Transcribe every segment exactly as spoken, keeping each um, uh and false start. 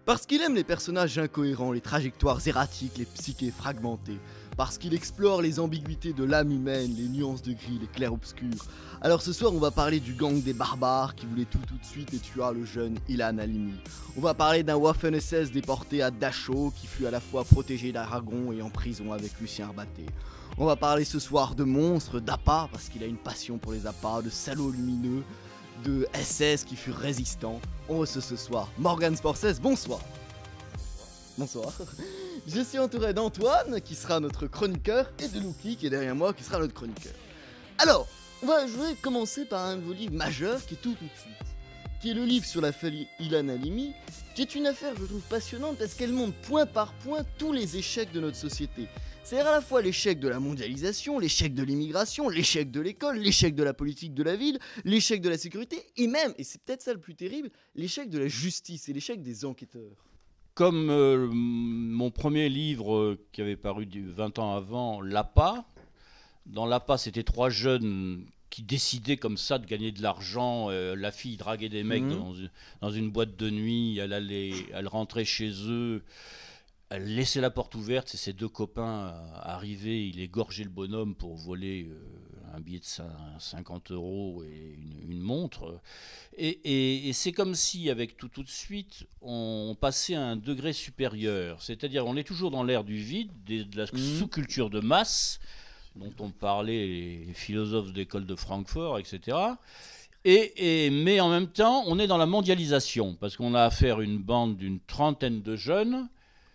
Parce qu'il aime les personnages incohérents, les trajectoires erratiques, les psychés fragmentées. Parce qu'il explore les ambiguïtés de l'âme humaine, les nuances de gris, les clairs-obscurs. Alors ce soir, on va parler du gang des barbares qui voulait tout tout de suite et tua le jeune Ilan Halimi. On va parler d'un Waffen-S S déporté à Dachau qui fut à la fois protégé d'Aragon et en prison avec Lucien Arbaté. On va parler ce soir de monstres, d'appâts, parce qu'il a une passion pour les appâts, de salauds lumineux, de S S qui furent résistants. On reçoit ce soir Morgan Sporces, bonsoir. Bonsoir. Je suis entouré d'Antoine qui sera notre chroniqueur et de Luki qui est derrière moi qui sera notre chroniqueur. Alors, on va, je vais commencer par un de vos livres majeurs qui est tout tout de suite. Qui est le livre sur la famille Ilan Halimi, qui est une affaire je trouve passionnante parce qu'elle montre point par point tous les échecs de notre société. C'est-à-dire à la fois l'échec de la mondialisation, l'échec de l'immigration, l'échec de l'école, l'échec de la politique de la ville, l'échec de la sécurité, et même, et c'est peut-être ça le plus terrible, l'échec de la justice et l'échec des enquêteurs. Comme euh, mon premier livre euh, qui avait paru vingt ans avant, L'Appât, dans L'Appât c'était trois jeunes qui décidaient comme ça de gagner de l'argent. Euh, la fille draguait des mecs mmh. dans, une, dans une boîte de nuit, elle, allait, elle rentrait chez eux. Elle laissait la porte ouverte, c'est ses deux copains arrivaient, il égorgeait le bonhomme pour voler euh, un billet de cinquante euros et une, une montre. Et, et, et c'est comme si, avec tout tout de suite, on passait à un degré supérieur. C'est-à-dire on est toujours dans l'ère du vide, des, de la mmh. sous-culture de masse, dont on parlait les philosophes d'école de Francfort, et cetera. Et, et, mais en même temps, on est dans la mondialisation, parce qu'on a affaire à une bande d'une trentaine de jeunes,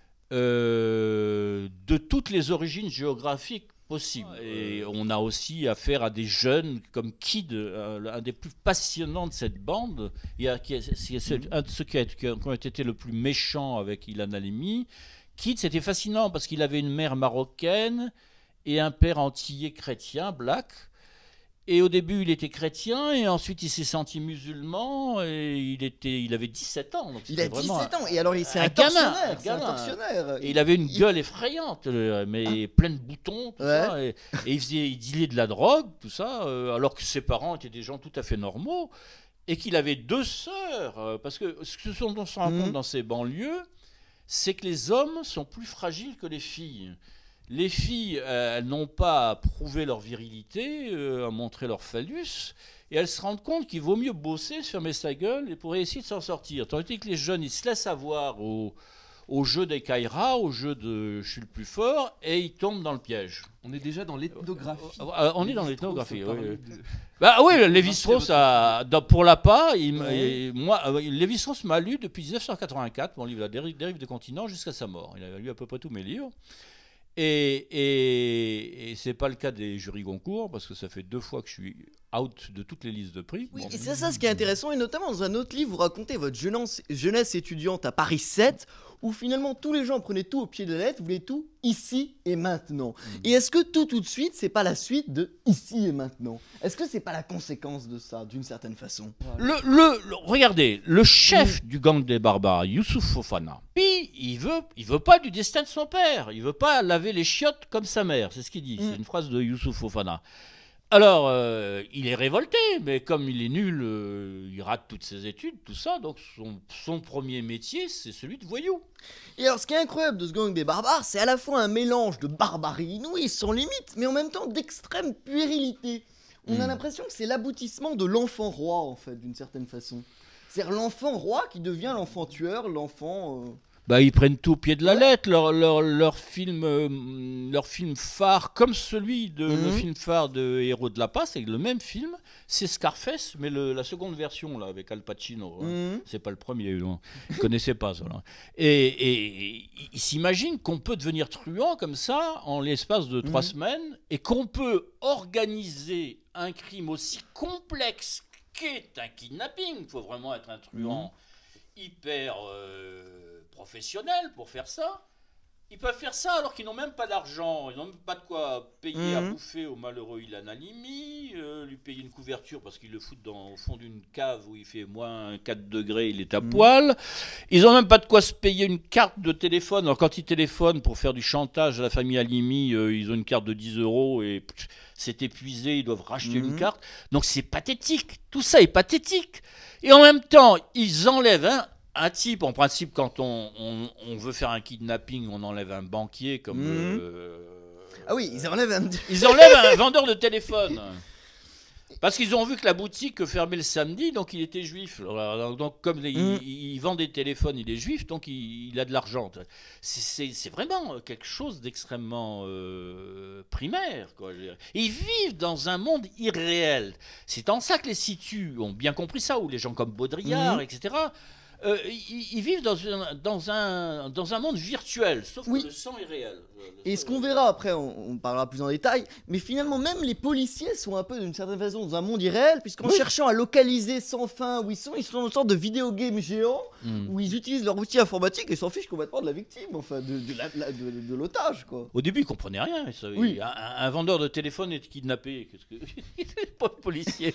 Euh, de toutes les origines géographiques possibles. Et on a aussi affaire à des jeunes comme Kid, euh, un des plus passionnants de cette bande. Il y a, qui est, c'est un de ceux qui, a, qui ont été le plus méchants avec Ilan Halimi. Kid, c'était fascinant parce qu'il avait une mère marocaine et un père antillais chrétien, black. Et au début, il était chrétien, et ensuite, il s'est senti musulman, et il, était, il avait dix-sept ans. Donc il a dix-sept ans, et alors c'est un, un, gamin, un, un tortionnaire. Et il avait une gueule effrayante, mais ah. pleine de boutons, tout ouais. ça. Et, et il, faisait, il dealait de la drogue, tout ça, euh, alors que ses parents étaient des gens tout à fait normaux, et qu'il avait deux sœurs. Euh, parce que ce dont on se rend compte mmh. dans ces banlieues, c'est que les hommes sont plus fragiles que les filles. Les filles, euh, elles n'ont pas à prouver leur virilité, euh, à montrer leur phallus, et elles se rendent compte qu'il vaut mieux bosser, se fermer sa gueule, et pour essayer de s'en sortir. Tandis que les jeunes, ils se laissent avoir au, au jeu des Kaira, au jeu de « je suis le plus fort », et ils tombent dans le piège. On est déjà dans l'ethnographie. Euh, euh, on est dans l'ethnographie, oui. De... Bah oui, Lévi-Strauss, a, pour L'Appât, il, ouais. et moi, euh, Lévi-Strauss m'a lu depuis dix-neuf cent quatre-vingt-quatre, mon livre « La dérive, dérive des continents » jusqu'à sa mort. Il a lu à peu près tous mes livres. Et, et, et c'est pas le cas des jurys Goncourt, parce que ça fait deux fois que je suis out de toutes les listes de prix. Oui, bon. Et c'est ça ce qui est intéressant, et notamment dans un autre livre, vous racontez votre jeunesse, jeunesse étudiante à Paris sept, où finalement tous les gens prenaient tout au pied de la lettre, voulaient tout ici et maintenant. Mmh. Et est-ce que tout tout de suite, c'est pas la suite de ici et maintenant? Est-ce que c'est pas la conséquence de ça, d'une certaine façon? le, le, le, Regardez, le chef mmh. du gang des barbares, Youssouf Fofana, puis il veut, il veut pas du destin de son père, il veut pas laver les chiottes comme sa mère, c'est ce qu'il dit, mmh. c'est une phrase de Youssouf Fofana. Alors, euh, il est révolté, mais comme il est nul, euh, il rate toutes ses études, tout ça, donc son, son premier métier, c'est celui de voyou. Et alors, ce qui est incroyable de ce gang des barbares, c'est à la fois un mélange de barbarie inouïe, sans limite, mais en même temps d'extrême puérilité. On mmh. a l'impression que c'est l'aboutissement de l'enfant roi, en fait, d'une certaine façon. C'est-à-dire l'enfant roi qui devient l'enfant tueur, l'enfant... Euh... Bah, ils prennent tout au pied de la lettre, leur, leur, leur, film, euh, leur film phare, comme celui de mmh. le film phare de Héros de L'Appât, c'est le même film, c'est Scarface, mais le, la seconde version, là, avec Al Pacino, mmh. hein. C'est pas le premier, ils ne connaissaient pas ça. Là. Et, et, et ils s'imaginent qu'on peut devenir truand comme ça, en l'espace de trois mmh. semaines, et qu'on peut organiser un crime aussi complexe qu'est un kidnapping. Il faut vraiment être un truand mmh. hyper... Euh, professionnels pour faire ça. Ils peuvent faire ça alors qu'ils n'ont même pas d'argent, ils n'ont même pas de quoi payer mmh. à bouffer au malheureux Ilan Halimi, euh, lui payer une couverture parce qu'ils le foutent dans, au fond d'une cave où il fait moins quatre degrés, il est à mmh. poil. Ils n'ont même pas de quoi se payer une carte de téléphone. Alors quand ils téléphonent pour faire du chantage à la famille Halimi, euh, ils ont une carte de dix euros et pff, c'est épuisé, ils doivent racheter mmh. une carte. Donc c'est pathétique, tout ça est pathétique. Et en même temps, ils enlèvent... Hein, un type, en principe, quand on, on, on veut faire un kidnapping, on enlève un banquier comme... Mmh. Euh, Ah oui, ils enlèvent un... Ils enlèvent un vendeur de téléphone. Parce qu'ils ont vu que la boutique fermait le samedi, donc il était juif. Alors, donc comme mmh. il, il vend des téléphones, il est juif, donc il, il a de l'argent. C'est vraiment quelque chose d'extrêmement euh, primaire, quoi. Ils vivent dans un monde irréel. C'est en ça que les situs ont bien compris ça, ou les gens comme Baudrillard, mmh. et cetera. Euh, ils, ils vivent dans un, dans, un, dans un monde virtuel, sauf oui. que le sang est réel. Et ce qu'on verra après, on, on parlera plus en détail, mais finalement même les policiers sont un peu d'une certaine façon dans un monde irréel, puisqu'en oui. cherchant à localiser sans fin où ils sont, ils sont dans une sorte de vidéogame géant, mm. où ils utilisent leur outil informatique et s'en fichent complètement de la victime, enfin de, de, la, de, de, de l'otage, quoi. Au début ils comprenaient rien, ça, oui. un, un vendeur de téléphone est kidnappé, qu'est-ce que... pas de policier.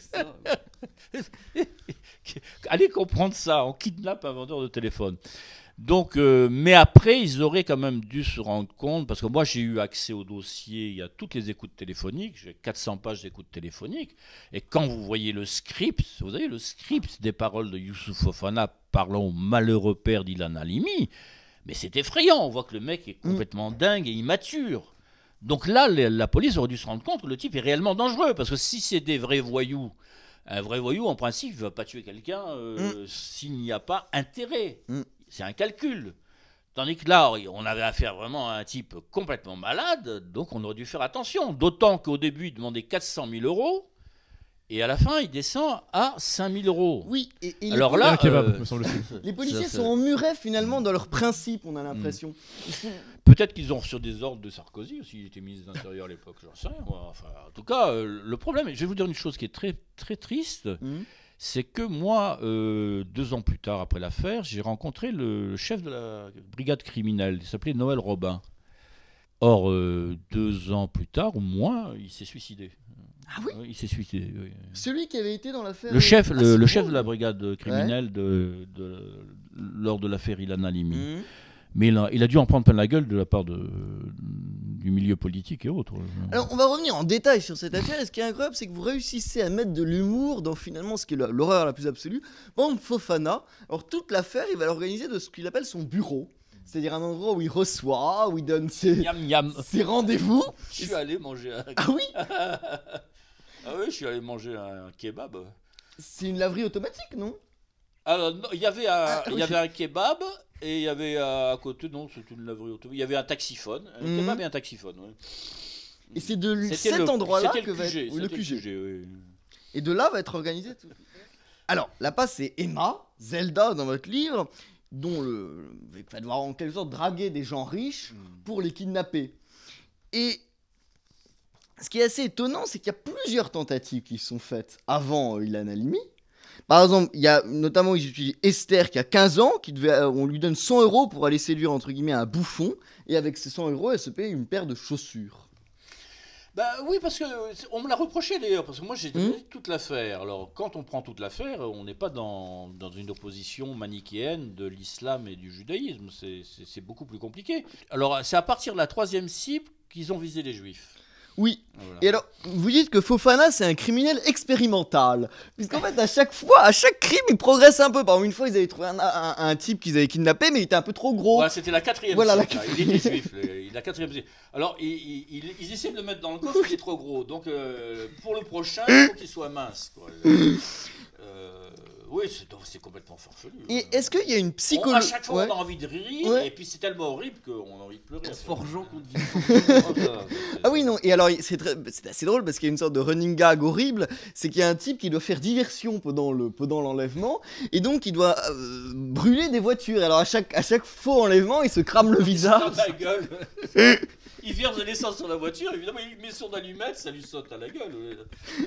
Allez comprendre ça, on kidnappe un vendeur de téléphone. Donc, euh, mais après, ils auraient quand même dû se rendre compte, parce que moi j'ai eu accès au dossier, il y a toutes les écoutes téléphoniques, j'ai quatre cents pages d'écoutes téléphoniques, et quand vous voyez le script, vous voyez le script des paroles de Youssouf Fofana parlant au malheureux père d'Ilan Halimi, mais c'est effrayant, on voit que le mec est complètement mmh. dingue et immature. Donc là, la police aurait dû se rendre compte que le type est réellement dangereux, parce que si c'est des vrais voyous, un vrai voyou, en principe, il ne va pas tuer quelqu'un euh, mmh. s'il n'y a pas intérêt. Mmh. C'est un calcul. Tandis que là, on avait affaire vraiment à un type complètement malade, donc on aurait dû faire attention. D'autant qu'au début, il demandait quatre cent mille euros, et à la fin, il descend à cinq mille euros. Oui, et, et alors là, kebab, euh, me semble-t-il. Les policiers ça, ça... sont emmurés finalement dans leurs principes, on a l'impression. Mmh. Peut-être qu'ils ont reçu des ordres de Sarkozy aussi, il était ministre de l'Intérieur à l'époque, j'en sais rien. Enfin, en tout cas, euh, le problème, je vais vous dire une chose qui est très, très triste, mmh. c'est que moi, euh, deux ans plus tard après l'affaire, j'ai rencontré le, le chef de la brigade criminelle, il s'appelait Noël Robin. Or, euh, deux ans plus tard, ou moins, il s'est suicidé. Ah oui, il s'est suicidé, oui. Celui qui avait été dans l'affaire... Le chef, le, ah, le chef de la brigade criminelle ouais. de, de, lors de l'affaire Ilan Halimi. Mmh. Mais il a, il a dû en prendre plein la gueule de la part de, du milieu politique et autres. Alors, on va revenir en détail sur cette affaire. Et ce qui est incroyable, c'est que vous réussissez à mettre de l'humour dans finalement ce qui est l'horreur la plus absolue. Par exemple, Fofana, alors toute l'affaire, il va l'organiser de ce qu'il appelle son bureau. C'est-à-dire un endroit où il reçoit, où il donne ses, ses rendez-vous. Je suis allé manger un... Ah oui Ah oui, je suis allé manger un kebab. C'est une laverie automatique, non? Alors, il y avait un, ah, il y avait un kebab et il y avait à côté, non, c'est une laverie automatique. Il y avait un taxiphone, un mmh. kebab et un taxiphone. Ouais. Et c'est de cet le, endroit-là que le va être oui, le Q G. Le Q G oui. Et de là va être organisé tout. Alors, la passe, c'est Emma, Zelda dans votre livre, dont le va devoir en quelque sorte draguer des gens riches mmh. pour les kidnapper. Et ce qui est assez étonnant, c'est qu'il y a plusieurs tentatives qui sont faites avant euh, Ilan Halimi. Par exemple, il y a notamment ils utilisent Esther qui a quinze ans, qui devait, euh, on lui donne cent euros pour aller séduire entre guillemets un bouffon, et avec ces cent euros, elle se paye une paire de chaussures. Bah oui, parce que on me l'a reproché d'ailleurs, parce que moi j'ai mmh. toute l'affaire. Alors quand on prend toute l'affaire, on n'est pas dans, dans une opposition manichéenne de l'islam et du judaïsme, c'est beaucoup plus compliqué. Alors c'est à partir de la troisième cible qu'ils ont visé les juifs. Oui, voilà. Et alors, vous dites que Fofana, c'est un criminel expérimental. Puisqu'en fait, à chaque fois, à chaque crime, il progresse un peu. Par exemple, une fois, ils avaient trouvé un, un, un type qu'ils avaient kidnappé, mais il était un peu trop gros. Ouais, c'était la quatrième voilà, cible, la... il était juif, le, la quatrième cible. Alors, ils, ils, ils essaient de le mettre dans le coffre, il est trop gros. Donc, euh, pour le prochain, il faut qu'il soit mince, quoi. Euh, oui, c'est complètement farfelu. Et est-ce qu'il y a une psychologie... À chaque fois, ouais. on a envie de rire, ouais. et puis c'est tellement horrible qu'on a envie de pleurer. Forgeant qu'on dit. Ah oui, non, et alors c'est assez drôle parce qu'il y a une sorte de running gag horrible, c'est qu'il y a un type qui doit faire diversion pendant le pendant l'enlèvement, et donc il doit euh, brûler des voitures. Alors à chaque, à chaque faux enlèvement, il se crame le visage. Il la gueule. Il verse de l'essence sur la voiture, évidemment, il met son allumette, ça lui saute à la gueule.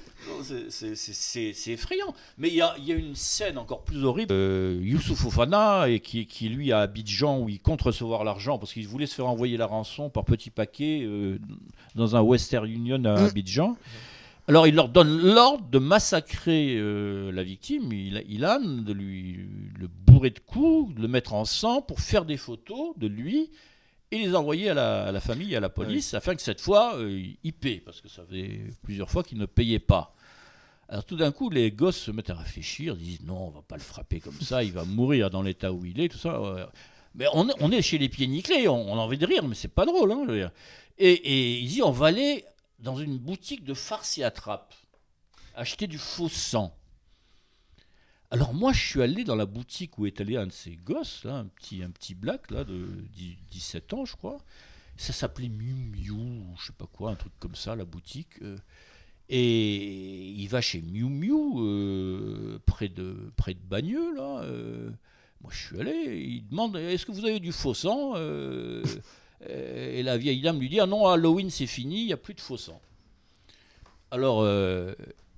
C'est effrayant. Mais il y a, y a une scène encore plus horrible. Euh, Youssouf Fofana, et qui, qui lui à Abidjan, où il compte recevoir l'argent, parce qu'il voulait se faire envoyer la rançon par petits paquets euh, dans un Western Union à Abidjan. Alors il leur donne l'ordre de massacrer euh, la victime, Ilan, de lui le bourrer de coups, de le mettre en sang pour faire des photos de lui et les envoyer à la, à la famille et à la police, oui. afin que cette fois, euh, il paie, parce que ça fait plusieurs fois qu'il ne payait pas. Alors tout d'un coup, les gosses se mettent à réfléchir, disent non, on va pas le frapper comme ça, il va mourir dans l'état où il est, tout ça. Ouais. Mais on, on est chez les pieds nickelés, on, on a envie de rire, mais c'est pas drôle. Hein, je veux dire. Et, et il dit on va aller dans une boutique de farce et attrape, acheter du faux sang. Alors moi, je suis allé dans la boutique où est allé un de ces gosses, là, un petit, un petit black là, de dix-sept ans, je crois. Ça s'appelait Miu Miu, ou je sais pas quoi, un truc comme ça, la boutique. Euh, et il va chez Miu Miu, euh, près de près de Bagneux, là. Euh, moi, je suis allé. Il demande est-ce que vous avez du faux sang euh, Et la vieille dame lui dit ah non, Halloween c'est fini, il n'y a plus de faux sang. Alors. Euh,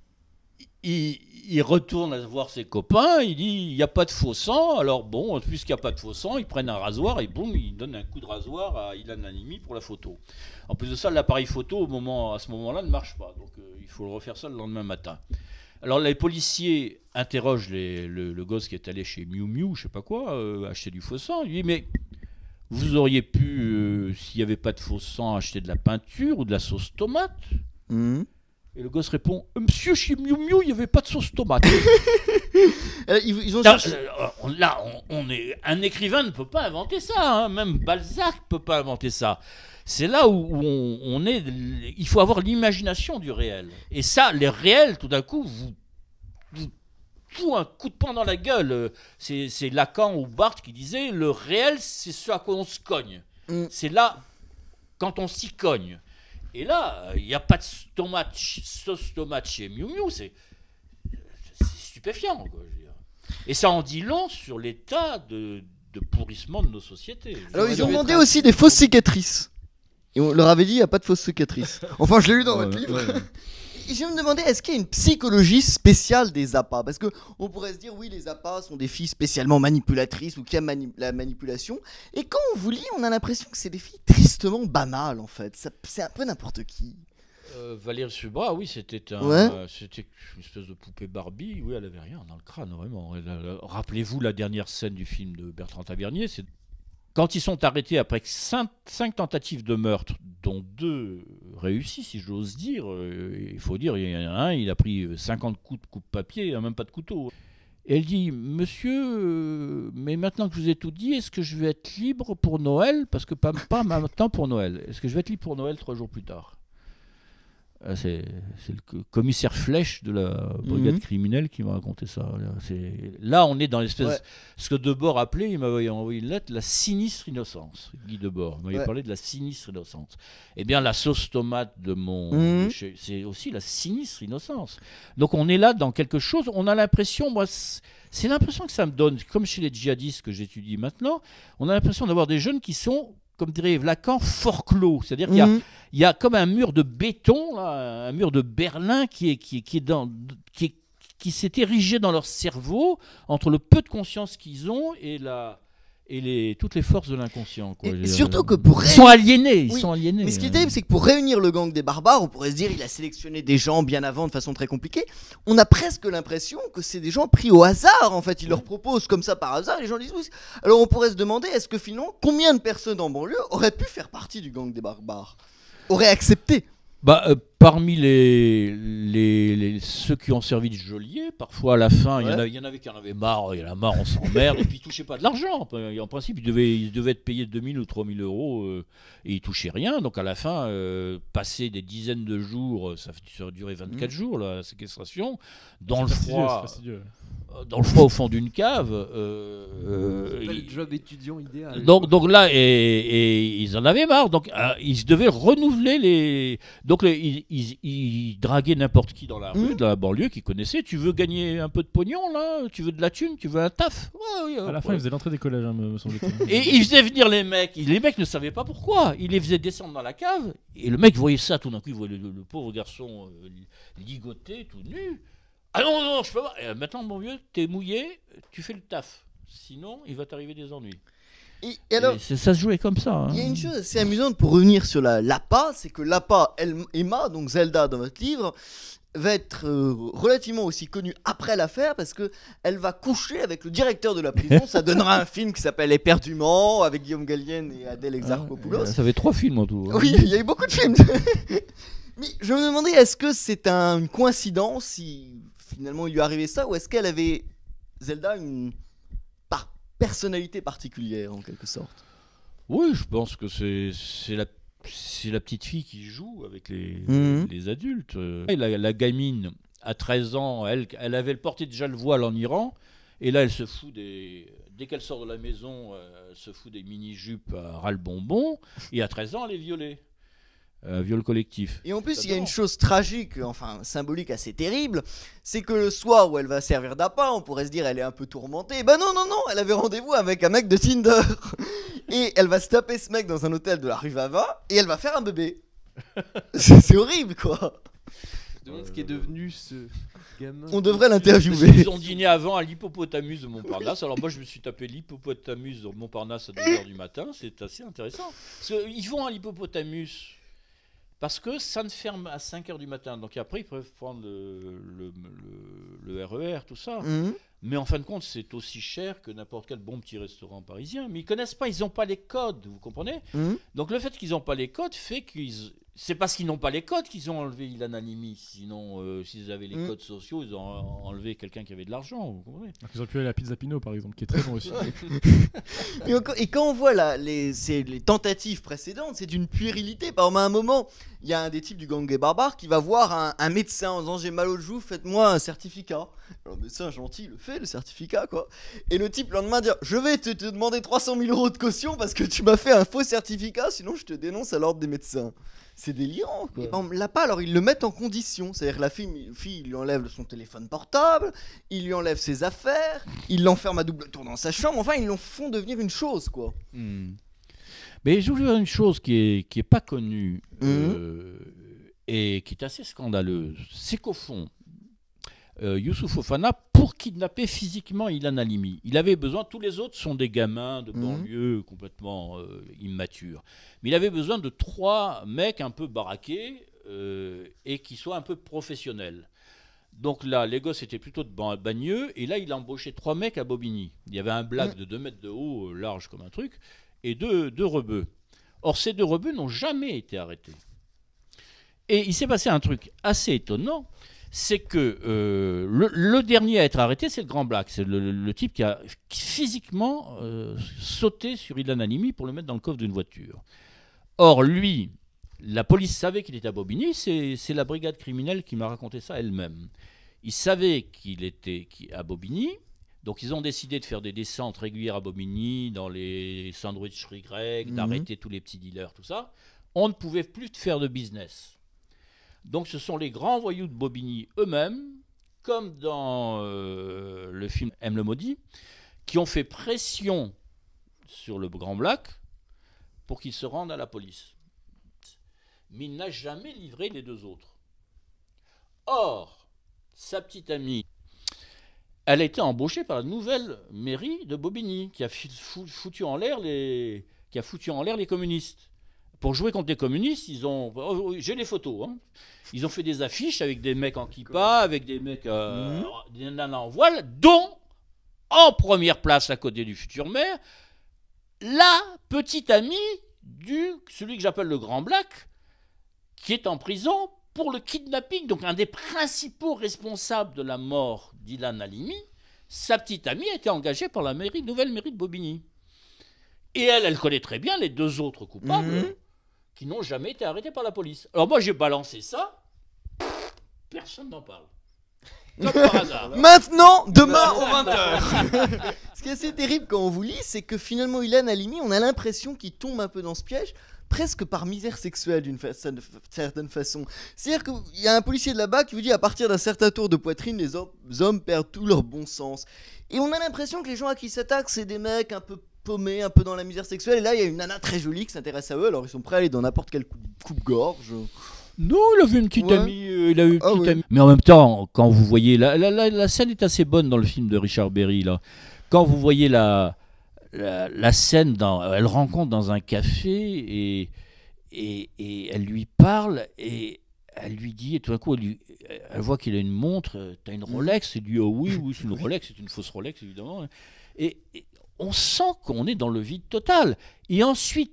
Il, il retourne à voir ses copains, il dit il n'y a pas de faux sang, alors bon, puisqu'il n'y a pas de faux sang, ils prennent un rasoir et boum, ils donnent un coup de rasoir à Ilan Halimi pour la photo. En plus de ça, l'appareil photo au moment, à ce moment-là ne marche pas, donc euh, il faut le refaire ça le lendemain matin. Alors les policiers interrogent les, le, le gosse qui est allé chez Miu Miu, je sais pas quoi, euh, acheter du faux sang. Il dit mais vous auriez pu, euh, s'il n'y avait pas de faux sang, acheter de la peinture ou de la sauce tomate. Mmh. Et le gosse répond monsieur, chez Miu Miu, il n'y avait pas de sauce tomate. ils, ils ont là, cherché... on, là on, on est, un écrivain ne peut pas inventer ça, hein. Même Balzac ne peut pas inventer ça. C'est là où, où on, on est. Il faut avoir l'imagination du réel. Et ça, les réels, tout d'un coup, vous, vous foutent un coup de poing dans la gueule. C'est, c'est Lacan ou Barthes qui disait le réel, c'est ce à quoi on se cogne. Mm. C'est là, quand on s'y cogne. Et là, il n'y a pas de tomate, sauce tomate chez Miu Miu, c'est, c'est stupéfiant, quoi, je veux dire. Et ça en dit long sur l'état de, de pourrissement de nos sociétés. Alors, ils ont demandé aussi des fausses cicatrices. Et on leur avait dit, il n'y a pas de fausses cicatrices. Enfin, je l'ai lu dans ouais, votre livre. Ouais. Et je me demandais, est-ce qu'il y a une psychologie spéciale des appâts? Parce qu'on pourrait se dire, oui, les appâts sont des filles spécialement manipulatrices ou qui aiment mani- la manipulation. Et quand on vous lit, on a l'impression que c'est des filles tristement banales, en fait. Ça, c'est un peu n'importe qui. Euh, Valérie Subra, oui, c'était, un, ouais. euh, c'était une espèce de poupée Barbie. Oui, elle avait rien dans le crâne, vraiment. Elle, elle, rappelez-vous la dernière scène du film de Bertrand Tavernier, c'est quand ils sont arrêtés après cinq, cinq tentatives de meurtre, dont deux réussies, si j'ose dire, euh, il faut dire, il y en a un, il a pris cinquante coups de coupe-papier, même pas de couteau. Et elle dit, monsieur, euh, mais maintenant que je vous ai tout dit, est-ce que je vais être libre pour Noël? Parce que pas, pas maintenant pour Noël. Est-ce que je vais être libre pour Noël trois jours plus tard? C'est, c'est le commissaire Flèche de la brigade mmh. criminelle qui m'a raconté ça. C'est, là, on est dans l'espèce... Ouais. Ce que Debord appelait, il m'avait envoyé une lettre, la sinistre innocence. Guy Debord m'avait ouais. parlé de la sinistre innocence. Eh bien, la sauce tomate de mon... Mmh. C'est aussi la sinistre innocence. Donc, on est là dans quelque chose... On a l'impression... Moi, c'est l'impression que ça me donne, comme chez les djihadistes que j'étudie maintenant, on a l'impression d'avoir des jeunes qui sont... comme dirait Lacan, forclos. C'est-à-dire qu'il y a, mmh. il y a comme un mur de béton, là, un mur de Berlin qui, est, qui, est, qui, est dans, qui, est, qui s'est érigé dans leur cerveau entre le peu de conscience qu'ils ont et, la, et les, toutes les forces de l'inconscient. Quoi. Et, et surtout que pour... Ils sont aliénés. Ils oui, sont aliénés. Mais ce qui est terrible, c'est que pour réunir le gang des barbares, on pourrait se dire il a sélectionné des gens bien avant de façon très compliquée. On a presque l'impression que c'est des gens pris au hasard, en fait. Il leur propose comme ça par hasard, les gens disent oui. Alors on pourrait se demander, est-ce que finalement, combien de personnes en banlieue auraient pu faire partie du gang des barbares? Auraient accepté? Bah, euh, parmi les, les, les, ceux qui ont servi de geôlier, parfois à la fin, il ouais. y, y en avait qui en avaient marre, il y en a marre, on s'emmerde, et puis ils ne touchaient pas de l'argent. En principe, ils devaient, ils devaient être payés deux mille ou trois mille euros, euh, et ils ne touchaient rien. Donc à la fin, euh, passer des dizaines de jours, ça, ça a duré vingt-quatre mmh. jours, la séquestration, dans c'est le froid. C'est dans le froid au fond d'une cave. Euh, euh, c'est pas le job étudiant idéal. Donc, donc là, et, et ils en avaient marre. Donc euh, ils devaient renouveler les. Donc les, ils, ils, ils draguaient n'importe qui dans la rue, mmh. dans la banlieue, qu'ils connaissaient. Tu veux gagner un peu de pognon là? Tu veux de la thune? Tu veux un taf? Ouais, oui, à la ouais. fin, ils faisaient l'entrée des collèges, hein, me semble-t-il. Et ils faisaient venir les mecs. Les mecs ne savaient pas pourquoi. Ils les faisaient descendre dans la cave. Et le mec voyait ça. Tout d'un coup, il voyait le, le, le pauvre garçon euh, ligoté, tout nu. Ah non, non, je peux pas. Et maintenant, mon vieux, t'es mouillé, tu fais le taf. Sinon, il va t'arriver des ennuis. Et, et alors, et ça se jouait comme ça. Il hein. y a une chose assez amusante pour revenir sur la l'A P A, c'est que l'A P A, elle, Emma, donc Zelda dans votre livre, va être euh, relativement aussi connue après l'affaire parce que elle va coucher avec le directeur de la prison. Ça donnera un film qui s'appelle Éperdument avec Guillaume Gallienne et Adèle Exarchopoulos. Ah, ça fait trois films en tout. Hein. Oui, il y a eu beaucoup de films. Mais je me demandais, est-ce que c'est un- une coïncidence si finalement il lui arrivait ça, ou est-ce qu'elle avait, Zelda, une par- personnalité particulière en quelque sorte? Oui, je pense que c'est c'est la, c'est la petite fille qui joue avec les, Mhm. les adultes. Et la, la gamine, à treize ans, elle, elle avait porté déjà le voile en Iran. Et là, elle se fout des... Dès qu'elle sort de la maison, euh, elle se fout des mini-jupes à ras-le-bonbon. Et à treize ans, elle est violée. Euh, viol collectif. Et en plus, Ça il y a une dérange. chose tragique, enfin symbolique assez terrible, c'est que le soir où elle va servir d'appât, on pourrait se dire elle est un peu tourmentée. Ben non, non, non, elle avait rendez-vous avec un mec de Tinder. Et elle va se taper ce mec dans un hôtel de la rue Vava, et elle va faire un bébé. C'est c'est horrible, quoi. Je me demande ce qui est devenu ce gamin. On devrait Parce l'interviewer. qu'ils ont dîné avant à l'hippopotamus de Montparnasse. Alors moi, je me suis tapé l'hippopotamus de Montparnasse à deux heures du matin. C'est assez intéressant. Parce qu'ils vont à l'hippopotamus parce que ça ne ferme à cinq heures du matin. Donc après, ils peuvent prendre le, le, le- le R E R, tout ça. Mhm. Mais en fin de compte, c'est aussi cher que n'importe quel bon petit restaurant parisien. Mais ils connaissent pas, ils n'ont pas les codes, vous comprenez? Mhm. Donc le fait qu'ils n'ont pas les codes fait qu'ils... C'est parce qu'ils n'ont pas les codes qu'ils ont enlevé Ilan Halimi. Sinon, euh, s'ils avaient les Mm. codes sociaux, ils ont enlevé quelqu'un qui avait de l'argent. Vous comprenez? Alors qu'ils auraient pu aller à la Pizza Pino, par exemple, qui est très bon aussi. Et, encore- et quand on voit là, les, c'est- les tentatives précédentes, c'est d'une puérilité. Par exemple, à un moment, il y a un des types du gang des barbares qui va voir un, un médecin en disant j'ai mal aux joues, faites-moi un certificat. Alors, le médecin gentil le fait, le certificat, quoi. Et le type le lendemain dire je vais te, te demander trois cent mille euros de caution parce que tu m'as fait un faux certificat, sinon je te dénonce à l'ordre des médecins. C'est délirant, quoi. Et par exemple, là pas, alors ils le mettent en condition. C'est-à-dire que la fille, fille il lui enlève son téléphone portable, il lui enlève ses affaires, il l'enferme à double tour dans sa chambre. Enfin, ils l'en font devenir une chose, quoi. Hmm. Mais je vous dire une chose qui est, qui est pas connue euh, et qui est assez scandaleuse. C'est qu'au fond, euh, Youssouf Fofana, pour kidnapper physiquement Ilan Halimi, il avait besoin, tous les autres sont des gamins de Mhm. banlieue complètement euh, immatures, mais il avait besoin de trois mecs un peu baraqués euh, et qui soient un peu professionnels. Donc là, les gosses étaient plutôt de ban- bagneux, et là, il a embauché trois mecs à Bobigny. Il y avait un black de deux mètres de haut, euh, large comme un truc, et deux, deux rebeux. Or, ces deux rebeux n'ont jamais été arrêtés. Et il s'est passé un truc assez étonnant, c'est que euh, le, le dernier à être arrêté, c'est le Grand Black. C'est le, le- le type qui a qui physiquement euh, sauté sur Ilan Halimi pour le mettre dans le coffre d'une voiture. Or, lui, la police savait qu'il était à Bobigny, c'est c'est la brigade criminelle qui m'a raconté ça elle-même. Ils savaient qu'il était qui- à Bobigny, donc ils ont décidé de faire des descentes régulières à Bobigny, dans les sandwicheries grecques, Mhm. d'arrêter tous les petits dealers, tout ça. On ne pouvait plus faire de business. Donc ce sont les grands voyous de Bobigny eux-mêmes, comme dans euh, le film M. le Maudit, qui ont fait pression sur le Grand Black pour qu'il se rende à la police. Mais il n'a jamais livré les deux autres. Or, sa petite amie, elle a été embauchée par la nouvelle mairie de Bobigny, qui a fi- fou- foutu en l'air les, qui a foutu en l'air les communistes. Pour jouer contre les communistes, ils ont. oh, oh, j'ai les photos. Hein. Ils ont fait des affiches avec des mecs en kippa, avec des mecs euh, Mhm. des nanas en voile, dont, en première place à côté du futur maire, la petite amie du celui que j'appelle le Grand Black, qui est en prison pour le kidnapping. Donc un des principaux responsables de la mort d'Ilan Halimi, sa petite amie a été engagée par la mairie, nouvelle mairie de Bobigny. Et elle, elle connaît très bien les deux autres coupables Mhm. qui n'ont jamais été arrêtés par la police. Alors moi j'ai balancé ça, personne n'en parle. Comme par hasard. Maintenant, demain aux vingt heures. Ce qui est assez terrible quand on vous lit, c'est que finalement Ilan Halimi, on a l'impression qu'il tombe un peu dans ce piège, presque par misère sexuelle d'une fa- certaine façon. C'est-à-dire qu'il y a un policier de là-bas qui vous dit à partir d'un certain tour de poitrine, les hom- hommes perdent tout leur bon sens. Et on a l'impression que les gens à qui ils s'attaquent, c'est des mecs un peu paumés, un peu dans la misère sexuelle. Et là, il y a une nana très jolie qui s'intéresse à eux, alors ils sont prêts à aller dans n'importe quelle coup- coupe-gorge. Non, il a vu une petite Ouais. amie. euh, il a eu une Ah petite oui. amie. Mais en même temps, quand vous voyez. La, la, la, la scène est assez bonne dans le film de Richard Berry. Là. Quand vous voyez la, la, la scène, dans, elle rencontre dans un café et, et, et elle lui parle et elle lui dit. Et tout d'un coup, elle, lui, elle voit qu'il a une montre. euh, T'as une Rolex? Et lui dit oh, oui, oui, c'est une Rolex. C'est une fausse Rolex, évidemment. Et, et on sent qu'on est dans le vide total. Et ensuite.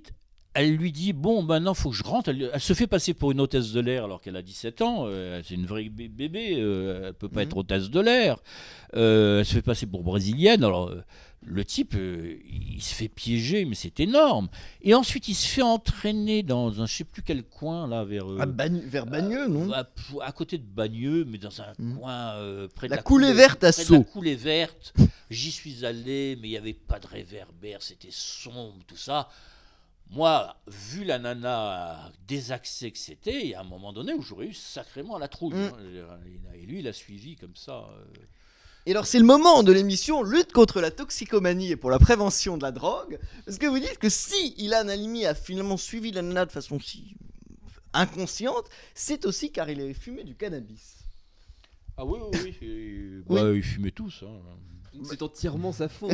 elle lui dit, bon, maintenant, il faut que je rentre. Elle, elle se fait passer pour une hôtesse de l'air alors qu'elle a dix-sept ans. Euh, c'est une vraie bé- bébé. Euh, elle ne peut pas Mhm. être hôtesse de l'air. Euh, elle se fait passer pour brésilienne. Alors, euh, le type, euh, il se fait piéger, mais c'est énorme. Et ensuite, il se fait entraîner dans un, je ne sais plus quel coin, là, vers... euh, Ah, Bagn- vers Bagneux, non à, à côté de Bagneux, mais dans un Mhm. coin euh, près de La la, coulée verte à près de la Sceaux. coulée verte. J'y suis allé, mais il n'y avait pas de réverbère, c'était sombre, tout ça. Moi, vu la nana désaxée que c'était, il y a un moment donné où j'aurais eu sacrément la trouille. Mm. hein. Et lui, il a suivi comme ça. euh. Et alors, c'est le moment de l'émission Lutte contre la toxicomanie et pour la prévention de la drogue. Parce que vous dites que si Ilan Halimi a finalement suivi la nana de façon si inconsciente, c'est aussi car il avait fumé du cannabis. Ah oui, oui, oui. Et, bah, ils fumaient tous. hein. Donc c'est entièrement sa faute.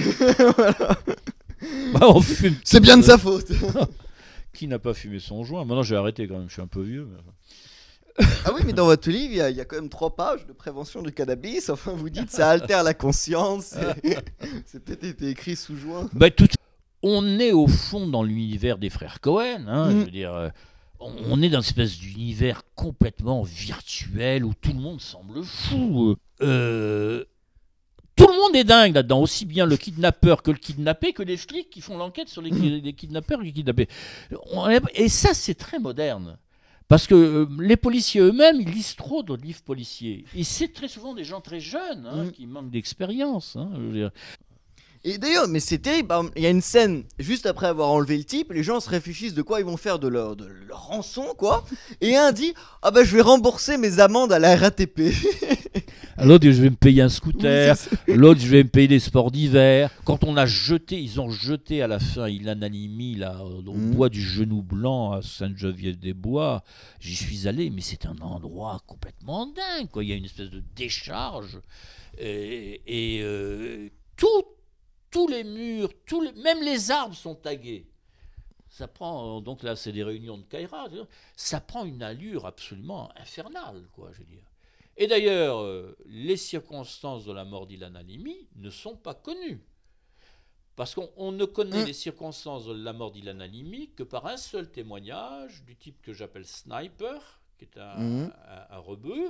Bah, on fume. C'est bien de sa faute. Qui n'a pas fumé son joint? Maintenant, j'ai arrêté quand même, je suis un peu vieux. mais- Ah oui, mais dans votre livre, il y, a- il y a quand même trois pages de prévention du cannabis. Enfin, vous dites ça altère la conscience. et- C'est peut-être été écrit sous joint. Bah, tout... On est au fond dans l'univers des frères Cohen. Hein, Mm. Je veux dire, euh, on on est dans une espèce d'univers complètement virtuel où tout le monde semble fou. Euh, tout le monde est dingue là-dedans, aussi bien le kidnappeur que le kidnappé, que les flics qui font l'enquête sur les, ki- les kidnappeurs et les kidnappés. On est- Et ça, c'est très moderne. Parce que euh, les policiers eux-mêmes, ils lisent trop de livres policiers. Et c'est très souvent des gens très jeunes hein, Mm. qui manquent d'expérience. hein, je veux dire. Et d'ailleurs, mais c'est terrible. par exemple, Il y a une scène juste après avoir enlevé le type. Les gens se réfléchissent de quoi ils vont faire de leur, de leur rançon, quoi. Et un dit ah bah je vais rembourser mes amendes à la R A T P. L'autre, je vais me payer un scooter. Oui, c'est ça. L'autre, je vais me payer des sports d'hiver. Quand on a jeté, ils ont jeté à la fin Ilan Halimi là, au Mhm. bois du Genou Blanc à Sainte-Geneviève-des-Bois. J'y suis allé, mais c'est un endroit complètement dingue. Quoi. Il y a une espèce de décharge. Et, et, euh, tout, tous les murs, tous les, même les arbres sont tagués. Ça prend, donc là, c'est des réunions de Kaira. Ça prend une allure absolument infernale, quoi, je veux dire. Et d'ailleurs, euh, les circonstances de la mort d'Ilan Halimi ne sont pas connues. Parce qu'on on ne connaît Mm. les circonstances de la mort d'Ilan Halimi que par un seul témoignage du type que j'appelle Sniper, qui est un, Mhm. un, un rebeu,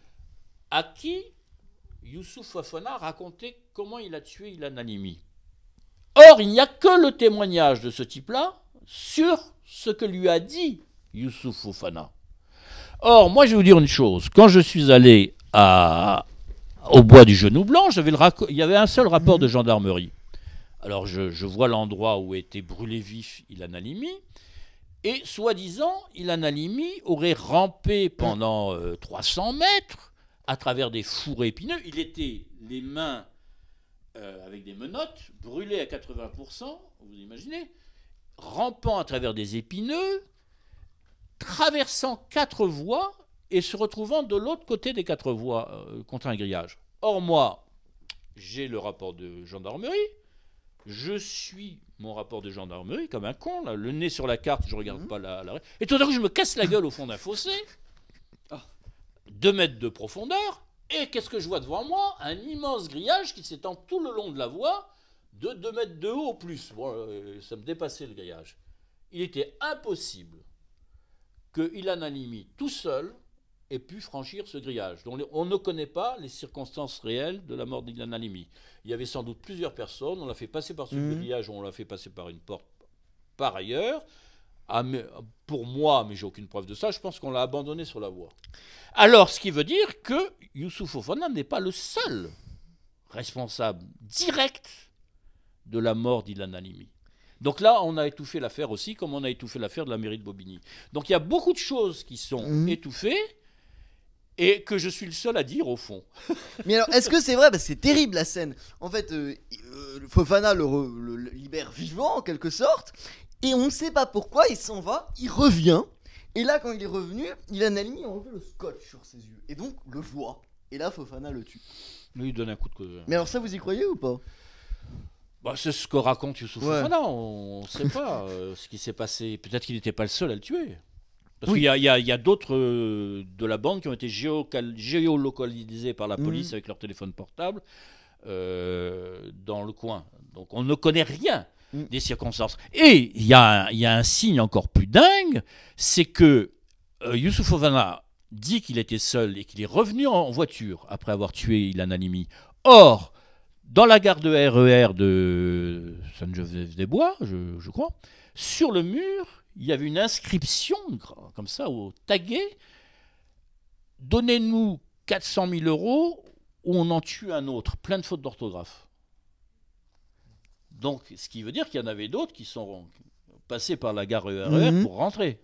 à qui Youssouf Fofana racontait comment il a tué Ilan Halimi. Or, il n'y a que le témoignage de ce type-là sur ce que lui a dit Youssouf Fofana. Or, moi, je vais vous dire une chose. Quand je suis allé à, au bois du Genou Blanc, j'avais le raco- il y avait un seul rapport de gendarmerie. Alors, je, je vois l'endroit où était brûlé vif Ilan Halimi. Et, soi-disant, Ilan Halimi aurait rampé pendant euh, trois cents mètres à travers des fourrés épineux. Il était les mains euh, avec des menottes, brûlées à quatre-vingts pour cent, vous imaginez, rampant à travers des épineux, traversant quatre voies et se retrouvant de l'autre côté des quatre voies euh, contre un grillage. Or, moi, j'ai le rapport de gendarmerie, je suis mon rapport de gendarmerie comme un con, là, le nez sur la carte, je ne regarde Mhm. pas la, la... Et tout d'un coup, je me casse la gueule au fond d'un fossé, deux mètres de profondeur, et qu'est-ce que je vois devant moi? Un immense grillage qui s'étend tout le long de la voie, de deux mètres de haut au plus. Bon, euh, ça me dépassait le grillage. Il était impossible que Ilan Halimi, tout seul, ait pu franchir ce grillage. Donc, on ne connaît pas les circonstances réelles de la mort d'Ilan Halimi. Il y avait sans doute plusieurs personnes, on l'a fait passer par ce Mhm. grillage, on l'a fait passer par une porte par ailleurs. Ah, mais, pour moi, mais j'ai aucune preuve de ça, je pense qu'on l'a abandonné sur la voie. Alors, ce qui veut dire que Youssouf Fofana n'est pas le seul responsable direct de la mort d'Ilan Halimi. Donc là, on a étouffé l'affaire aussi, comme on a étouffé l'affaire de la mairie de Bobigny. Donc il y a beaucoup de choses qui sont Mhm. étouffées et que je suis le seul à dire au fond. Mais alors, est-ce que c'est vrai? Parce que c'est terrible la scène. En fait, euh, euh, Fofana le, re- le- le libère vivant en quelque sorte. Et on ne sait pas pourquoi, il s'en va, il revient. Et là, quand il est revenu, Ilan Halimi a enlevé le scotch sur ses yeux. Et donc, le voit. Et là, Fofana le tue. Lui, il donne un coup de cause. Mais alors, ça, vous y croyez ou pas? Bah, c'est ce que raconte Youssouf Ouais. Fofana. On ne sait pas euh, ce qui s'est passé. Peut-être qu'il n'était pas le seul à le tuer. Parce Oui. qu'il y a, il y a- il y a d'autres euh, de la bande qui ont été géocal- géolocalisés par la Mhm. police avec leur téléphone portable euh, dans le coin. Donc on ne connaît rien. mmh. des circonstances. Et il y, y a un signe encore plus dingue, c'est que euh, Youssouf Fofana dit qu'il était seul et qu'il est revenu en voiture après avoir tué Ilan Halimi. Or, dans la gare de R E R de Sainte-Geneviève-des-Bois, je, je crois, sur le mur, il y avait une inscription, comme ça, au taguet, « Donnez-nous quatre cent mille euros ou on en tue un autre », plein de fautes d'orthographe. Donc, ce qui veut dire qu'il y en avait d'autres qui sont passés par la gare R E R mmh. pour rentrer.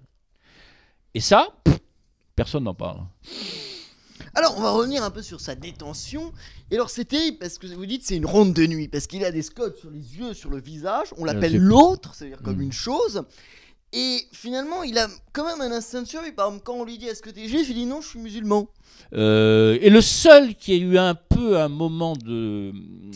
Et ça, pff, personne n'en parle. Alors, on va revenir un peu sur sa détention. Et alors, c'était parce que vous dites c'est une ronde de nuit, parce qu'il a des scots sur les yeux, sur le visage. On l'appelle l'autre, c'est-à-dire comme mmh. une chose. Et finalement, il a quand même un instinct de survie. Par exemple, quand on lui dit est-ce que t'es juif, il dit non, je suis musulman. Euh, et le seul qui a eu un peu un moment de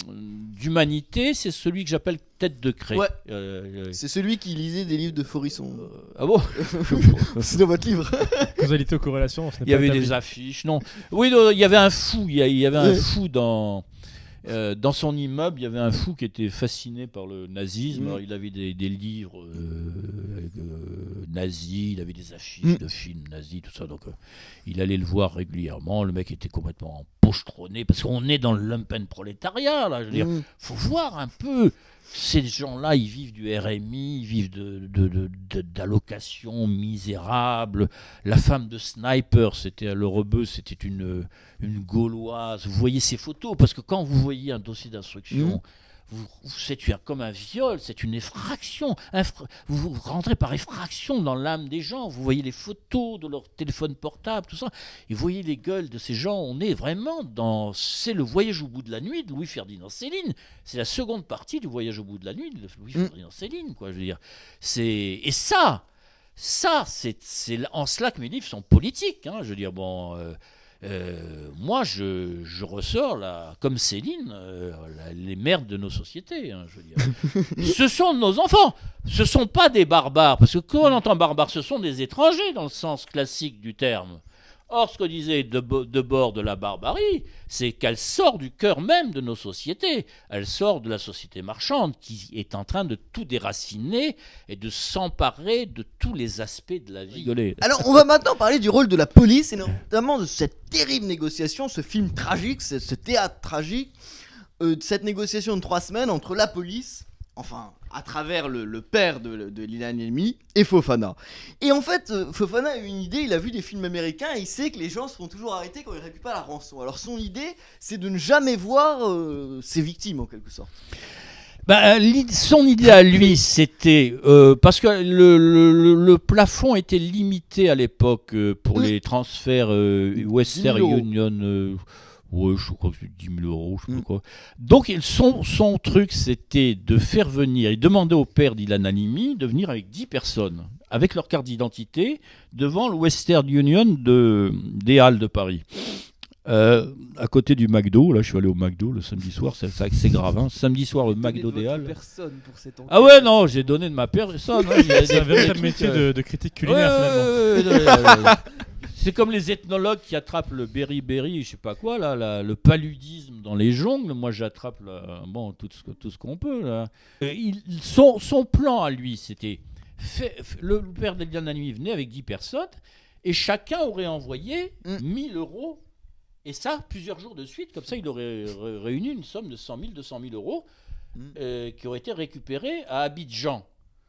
d'humanité, c'est celui que j'appelle tête de craie. Ouais. Euh, euh, c'est celui qui lisait des livres de Forisson. Euh, ah bon? C'est dans votre livre. Causalité aux corrélations. Il y avait des affiches, non. Oui, non, il y avait un fou. Il y avait un ouais. fou dans. Euh, dans son immeuble, il y avait un fou qui était fasciné par le nazisme. Mmh. Alors, il avait des, des livres euh, euh, nazis, il avait des affiches mmh. de films nazis, tout ça. Donc, euh, il allait le voir régulièrement. Le mec était complètement pochetronné parce qu'on est dans le lumpenprolétariat. Là, je veux dire, mmh. faut voir un peu. Ces gens-là, ils vivent du R M I, ils vivent de, de, de, de, d'allocations misérables. La femme de Sniper, c'était à l'Eurebeu, c'était une, une Gauloise. Vous voyez ces photos, parce que quand vous voyez un dossier d'instruction, mmh. vous, c'est comme un viol, c'est une effraction. Infra, vous rentrez par effraction dans l'âme des gens. Vous voyez les photos de leur téléphone portable, tout ça. Et vous voyez les gueules de ces gens. On est vraiment dans... C'est le voyage au bout de la nuit de Louis-Ferdinand Céline. C'est la seconde partie du voyage au bout de la nuit de Louis-Ferdinand mmh. Céline, quoi, je veux dire. C'est... Et ça, ça, c'est, c'est en cela que mes livres sont politiques, hein, je veux dire, bon... Euh, Euh, moi, je, je ressors, là, comme Céline, euh, la, les merdes de nos sociétés. Hein, je veux dire. Ce sont nos enfants. Ce ne sont pas des barbares. Parce que quand on entend barbares, ce sont des étrangers dans le sens classique du terme. Or, ce que disait de, de bord de la barbarie, c'est qu'elle sort du cœur même de nos sociétés. Elle sort de la société marchande qui est en train de tout déraciner et de s'emparer de tous les aspects de la vie. Alors, on va maintenant parler du rôle de la police et notamment de cette terrible négociation, ce film tragique, ce, ce théâtre tragique, euh, cette négociation de trois semaines entre la police, enfin, à travers le, le père de, de Ilan Halimi et Fofana. Et en fait, euh, Fofana a eu une idée, il a vu des films américains et il sait que les gens se font toujours arrêter quand ils récupèrent la rançon. Alors son idée, c'est de ne jamais voir euh, ses victimes, en quelque sorte. Bah, son idée à lui, c'était... Euh, parce que le, le, le plafond était limité à l'époque euh, pour oui. les transferts euh, Western Union... Euh, Ouais, je crois que c'est dix mille euros, je sais pas mmh. quoi. Donc, son, son truc, c'était de faire venir, il demandait au père d'Ilan Halimi de venir avec dix personnes, avec leur carte d'identité, devant le Western Union de, des Halles de Paris. Euh, à côté du McDo, là, je suis allé au McDo le samedi soir, c'est, c'est grave, hein. Samedi soir, le McDo des Halles. Ah ouais, non, j'ai donné de ma personne. Hein. C'est un véritable métier de, de critique culinaire, ouais, finalement. Ouais, ouais, ouais. C'est comme les ethnologues qui attrapent le beriberi, je sais pas quoi, là, là, le paludisme dans les jungles. Moi, j'attrape là, bon, tout, ce, tout ce qu'on peut. Là. Euh, il, son, son plan à lui, c'était... Fait, le père d'Ilan Halimi venait avec dix personnes et chacun aurait envoyé mm. mille euros. Et ça, plusieurs jours de suite, comme ça, il aurait ré- réuni une somme de cent mille, deux cent mille euros mm. euh, qui aurait été récupérée à Abidjan.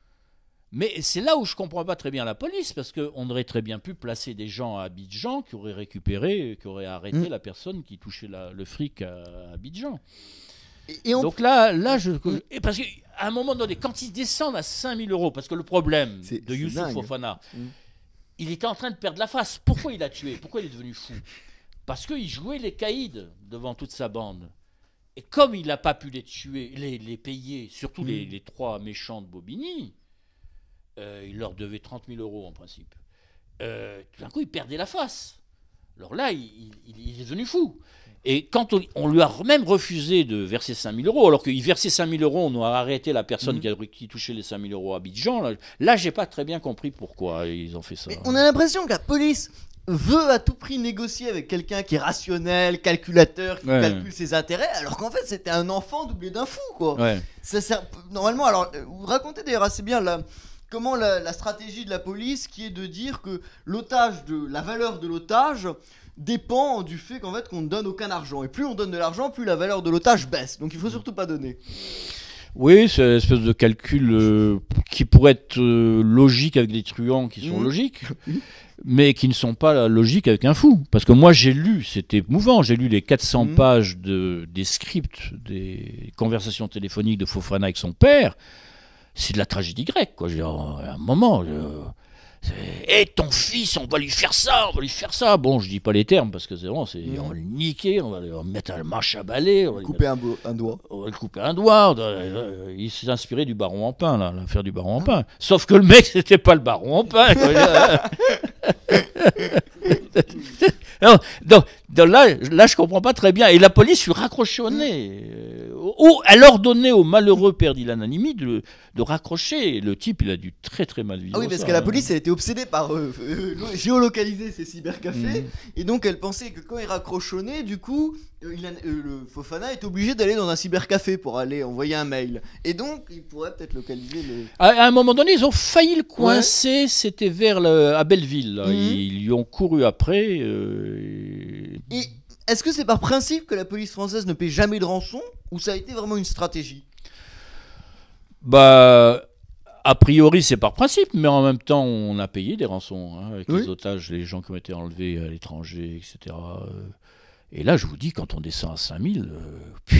Mais c'est là où je ne comprends pas très bien la police, parce qu'on aurait très bien pu placer des gens à Abidjan qui auraient récupéré, qui auraient arrêté mmh. la personne qui touchait la, le fric à Abidjan. Et, et on... Donc là, là je, mmh. et parce qu'à un moment donné, quand ils descendent à cinq mille euros, parce que le problème c'est, de Youssouf Fofana, mmh. il était en train de perdre la face. Pourquoi il a tué? Pourquoi il est devenu fou? Parce qu'il jouait les caïds devant toute sa bande. Et comme il n'a pas pu les tuer, les, les payer, surtout mmh. les, les trois méchants de Bobigny, Euh, il leur devait trente mille euros en principe. Euh, tout d'un coup, il perdait la face. Alors là, il, il, il est devenu fou. Et quand on, on lui a même refusé de verser cinq mille euros, alors qu'il versait cinq mille euros, on a arrêté la personne mmh. qui, a, qui touchait les cinq mille euros à Abidjan. Là, là je n'ai pas très bien compris pourquoi ils ont fait ça. Mais on a l'impression que la police veut à tout prix négocier avec quelqu'un qui est rationnel, calculateur, qui Ouais. calcule ses intérêts, alors qu'en fait c'était un enfant doublé d'un fou, quoi. Ouais. Ça sert normalement. Alors, euh, vous racontez d'ailleurs assez bien la, comment la, la stratégie de la police, qui est de dire que l'otage, de la valeur de l'otage dépend du fait qu'en fait qu'on ne donne aucun argent. Et plus on donne de l'argent, plus la valeur de l'otage baisse. Donc il faut surtout pas donner. Oui, c'est une espèce de calcul euh, qui pourrait être euh, logique avec des truands qui sont Mhm. logiques, mais qui ne sont pas logiques avec un fou. Parce que moi, j'ai lu, c'était émouvant, j'ai lu les quatre cents Mhm. pages de, des scripts, des conversations téléphoniques de Fofana avec son père. C'est de la tragédie grecque, quoi. Je veux dire, à un moment... je- Et ton fils, on va lui faire ça, on va lui faire ça. Bon, je dis pas les termes parce que c'est vraiment, c'est, Mhm. on va le niquer, on va le mettre un marche à balai, on va, lui Couper un, beau- un doigt. mettre- on va le couper un doigt. Euh, Il s'est inspiré du baron en pain, là, l'affaire du baron en pain. Sauf que le mec, c'était pas le baron en pain. quoi. Non, donc, donc là, là, je comprends pas très bien. Et la police fut raccrochée au nez. Euh, ou elle ordonnait au malheureux père d'Ilan Halimi de, de raccrocher. Et le type, il a dû très très mal vivre. Ah oui, parce ça, que la hein. police, elle était obsédée par euh, euh, lo- géolocaliser ces cybercafés. Mhm. Et donc elle pensait que quand il raccrochonnait, du coup, euh, il a- euh, le Fofana est obligé d'aller dans un cybercafé pour aller envoyer un mail. Et donc il pourrait peut-être localiser le... À, à un moment donné, ils ont failli le coincer. C'était vers le, à Belleville. Là. Mhm. Ils lui ont couru après. euh, et- Et est-ce que c'est par principe que la police française ne paie jamais de rançon, ou ça a été vraiment une stratégie? Bah, a priori, c'est par principe, mais en même temps, on a payé des rançons hein, avec Oui. les otages, les gens qui ont été enlevés à l'étranger, et cetera. euh. Et là, je vous dis, quand on descend à cinq mille, euh,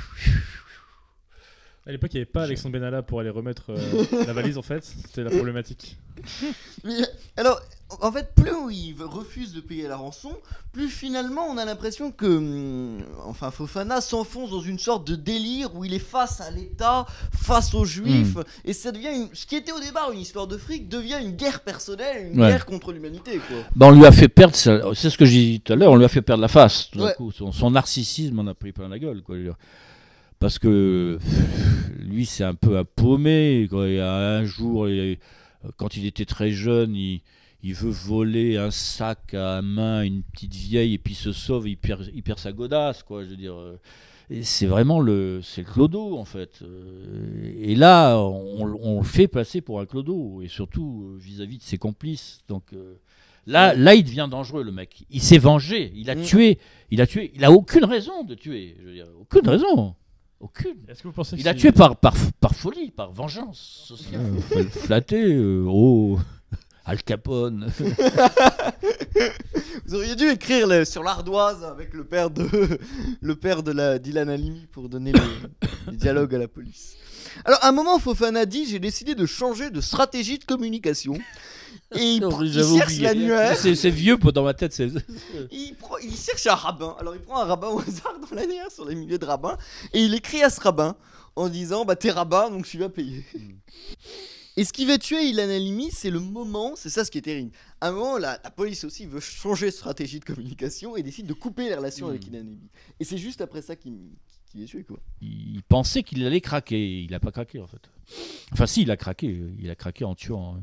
À l'époque, il n'y avait pas Alexandre Benalla pour aller remettre euh, la valise, en fait. C'était la problématique. Mais, alors, en fait, plus il refuse de payer la rançon, plus finalement on a l'impression que, hum, enfin, Fofana s'enfonce dans une sorte de délire où il est face à l'État, face aux Juifs, et ça devient une- ce qui était au départ une histoire de fric devient une guerre personnelle, une Ouais. guerre contre l'humanité, quoi. bah, on lui a fait perdre, sa- c'est ce que j'ai dit tout à l'heure, on lui a fait perdre la face. Tout d'un Ouais. coup, son, son narcissisme en a pris plein la gueule. Quoi, je veux dire. Parce que pff, lui, c'est un peu un paumé. Quoi. Il y a un jour, il- quand il était très jeune, il, il veut voler un sac à main à une petite vieille et puis il se sauve, il perd, il perd sa godasse. Quoi, je veux dire. Et c'est vraiment le, c'est le clodo en fait. Euh, Et là, on, on le fait passer pour un clodo et surtout euh, vis-à-vis de ses complices. Donc euh, là, là, il devient dangereux le mec. Il s'est vengé, il a Mm. tué, il a tué, il a aucune raison de tuer. Je veux dire, aucune raison. Aucune. Est-ce que vous pensez que Il a si- tué par, par, par folie, par vengeance sociale. Faut le flatter. euh, oh, Al Capone. Vous auriez dû écrire le- sur l'ardoise avec le père de le père de la d'Ilan Halimi pour donner le, le dialogue à la police. Alors, à un moment, Fofana dit: j'ai décidé de changer de stratégie de communication. Et il, pr- il J'avais cherche oublié. l'annuaire. C'est c'est vieux pour- dans ma tête. c'est- Il, prend- il cherche un rabbin. Alors il prend un rabbin au hasard dans l'annuaire sur les milieux de rabbins. Et il écrit à ce rabbin en disant: bah t'es rabbin donc tu vas payer. Et ce qui va tuer Ilan Halimi, c'est le moment, c'est ça ce qui est terrible. À un moment, la, la police aussi veut changer de stratégie de communication et décide de couper les relations Mm. avec Ilan Halimi. Et c'est juste après ça qu'il qu'il est tué, quoi. Il pensait qu'il allait craquer. Il n'a pas craqué en fait. Enfin, si, il a craqué. Il a craqué en tuant. hein.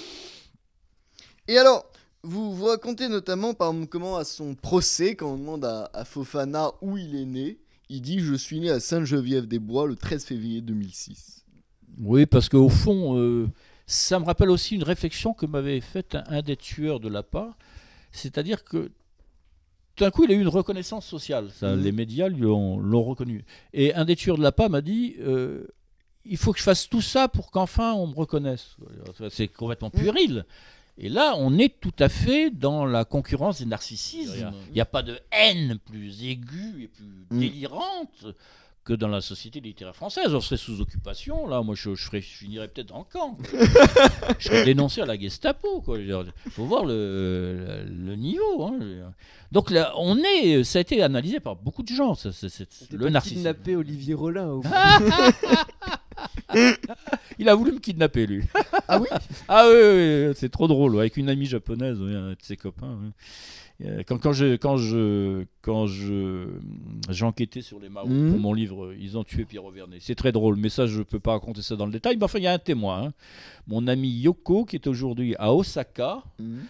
Et alors, vous vous racontez notamment par comment à son procès, quand on demande à, à Fofana où il est né, il dit: je suis né à Sainte-Geneviève-des-Bois le treize février deux mille six. Oui, parce qu'au fond, euh, ça me rappelle aussi une réflexion que m'avait faite un, un des tueurs de Lapa. C'est-à-dire que tout d'un coup, il a eu une reconnaissance sociale. Ça, Mhm. Les médias lui ont- l'ont reconnu. Et un des tueurs de Lapa m'a dit euh, il faut que je fasse tout ça pour qu'enfin on me reconnaisse. C'est complètement puéril. Et là, on est tout à fait dans la concurrence des narcissismes. Il n'y a pas de haine plus aiguë et plus Mm. délirante que dans la société littéraire française. On serait sous occupation, là, moi je, je, ferais- je finirais peut-être en camp. Je serais dénoncé à la Gestapo. Il faut voir le, le, le niveau. Hein, je veux dire. Donc là, on est, ça a été analysé par beaucoup de gens, ça, c'est- c'est- T'es le pas narcissisme. kidnappé Olivier Rollin au Il a voulu me kidnapper, lui. Ah oui? Ah oui, oui, oui, c'est trop drôle, ouais, avec une amie japonaise, oui, un de ses copains. oui. Euh, Quand, quand je quand je quand je j'ai enquêté sur les Maoris Mhm. pour mon livre, ils ont tué Pierre Auvernet. C'est très drôle, mais ça je peux pas raconter ça dans le détail. Mais enfin, il y a un témoin, hein. Mon ami Yoko qui est aujourd'hui à Osaka, Mhm.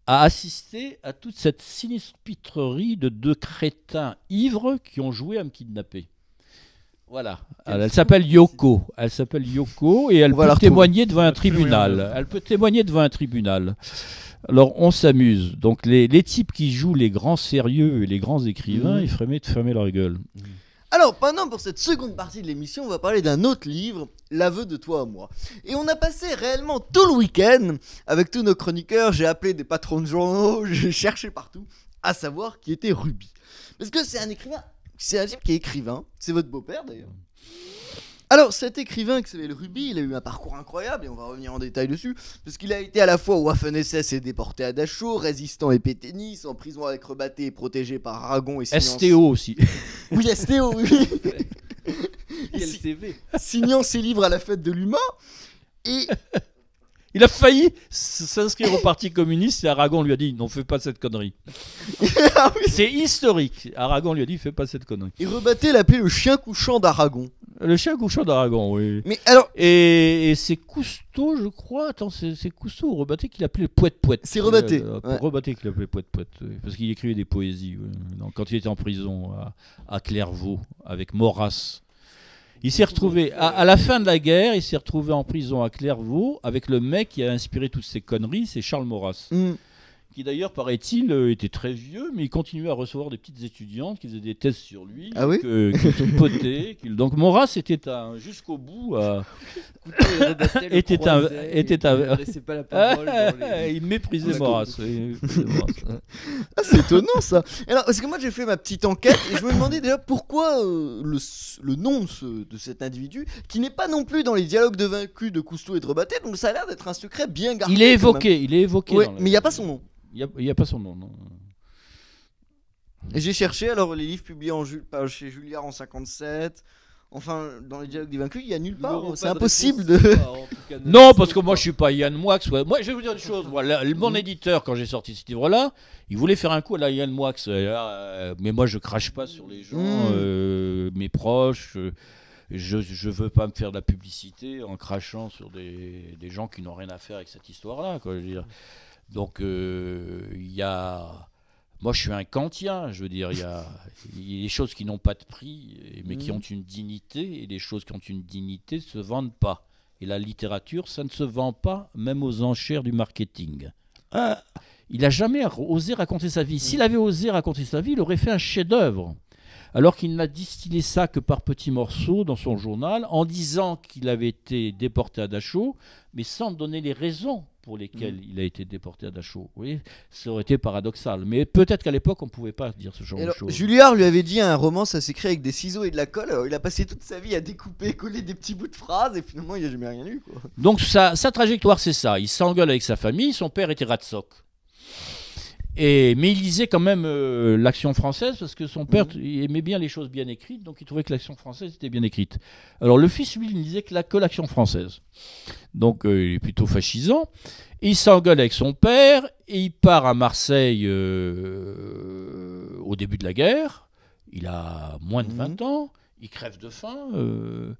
a assisté à toute cette sinistriterie de deux crétins ivres qui ont joué à me kidnapper. Voilà. Elle, elle s'appelle Yoko. Elle s'appelle Yoko et elle On va la peut retrouver. témoigner devant un Plus rien tribunal. dire. Elle peut témoigner devant un tribunal. Alors on s'amuse. Donc les, les types qui jouent les grands sérieux et les grands écrivains, Mhm. ils feraient mieux de fermer leur gueule. Alors, maintenant, pour cette seconde partie de l'émission, on va parler d'un autre livre, L'aveu de toi à moi. Et on a passé réellement tout le week-end avec tous nos chroniqueurs. J'ai appelé des patrons de journaux, j'ai cherché partout, à savoir qui était Ruby. Parce que c'est un écrivain, c'est un type qui est écrivain, c'est votre beau-père d'ailleurs. Alors, cet écrivain qui s'appelle Ruby, il a eu un parcours incroyable et on va revenir en détail dessus. Parce qu'il a été à la fois Waffen-S S et déporté à Dachau, résistant et péténiste, en prison avec Rebatté et protégé par Aragon et signant... S T O aussi. Oui, S T O, oui. Quel C V. Signant ses livres à la fête de l'humain. Et Il a failli s- s'inscrire au Parti communiste et Aragon lui a dit non, fais pas cette connerie. Ah oui. C'est historique. Aragon lui a dit fais pas cette connerie. Et Rebatté l'appelait le chien couchant d'Aragon. Le chien couchant d'Aragon, oui. Mais alors, Et, et c'est Cousteau, je crois. Attends, c'est, c'est Cousteau ou Rebatté qui l'appelait Poète Poète. C'est Rebatté, Euh, ouais. Rebatté qui l'appelait Poète Poète. oui, parce qu'il écrivait des poésies. oui. Donc, quand il était en prison à, à Clairvaux avec Maurras. Il s'est retrouvé, à, à la fin de la guerre, il s'est retrouvé en prison à Clairvaux avec le mec qui a inspiré toutes ces conneries, c'est Charles Maurras. hmm, Qui d'ailleurs, paraît-il, euh, était très vieux, mais il continuait à recevoir des petites étudiantes qui faisaient des tests sur lui, Ah oui que- qui tripotaient. qu'il- Donc Maurras était un- jusqu'au bout. à- Était un- était un- Il ne laissait pas la parole dans les... il méprisait D'accord. Maurras. oui, il méprisait Maurras. ah, c'est étonnant ça. Et alors, parce que moi j'ai fait ma petite enquête et je me demandais déjà pourquoi euh, le, le nom de, ce- de cet individu, qui n'est pas non plus dans les dialogues de vaincus de Cousteau et de Rebatté, donc ça a l'air d'être un secret bien gardé. Il est quand même. évoqué, il est évoqué. Ouais, dans le- mais il n'y a pas son nom. Il n'y a, pas son nom, non. Et j'ai cherché alors les livres publiés en Ju- par- chez Julliard en cinquante-sept. Enfin, dans les dialogues des vaincus, il n'y a nulle Nous part. n'aurons C'est pas de impossible réponse, de. en tout cas, Non, notre parce que moi histoire. je suis pas Yann Moix. ouais. Moi, je vais vous dire une chose. Moi, la- mon éditeur, quand j'ai sorti ce livre-là, il voulait faire un coup à la Yann Moix. euh, euh, mais moi, je crache pas sur les gens, Mm. euh, mes proches. euh, je, je veux pas me faire de la publicité en crachant sur des, des gens qui n'ont rien à faire avec cette histoire-là. Quoi, je veux dire. Donc, euh, il y a. Moi, je suis un kantien, je veux dire, il y a, il y a des choses qui n'ont pas de prix, et- mais qui Mhm. ont une dignité, et les choses qui ont une dignité ne se vendent pas. Et la littérature, ça ne se vend pas, même aux enchères du marketing. Ah, il n'a jamais ra- osé raconter sa vie. S'il avait osé raconter sa vie, il aurait fait un chef-d'œuvre. Alors qu'il n'a distillé ça que par petits morceaux dans son journal, en disant qu'il avait été déporté à Dachau, mais sans donner les raisons pour lesquelles Mhm. il a été déporté à Dachau. Vous voyez, ça aurait été paradoxal. Mais peut-être qu'à l'époque, on ne pouvait pas dire ce genre Et de alors, choses. Julliard lui avait dit un roman, ça s'écrit avec des ciseaux et de la colle. Alors il a passé toute sa vie à découper, coller des petits bouts de phrases et finalement il n'a jamais rien eu. Quoi. Donc sa, sa trajectoire, c'est ça. Il s'engueule avec sa famille. Son père était Ratsoc. Et, mais il lisait quand même euh, l'Action française parce que son père Mhm. il aimait bien les choses bien écrites, donc il trouvait que l'Action française était bien écrite. Alors le fils, lui, il ne lisait que la- que l'Action française. Donc euh, il est plutôt fascisant. Et il s'engueule avec son père et il part à Marseille euh, au début de la guerre. Il a moins de Mhm. vingt ans. Il crève de faim. euh,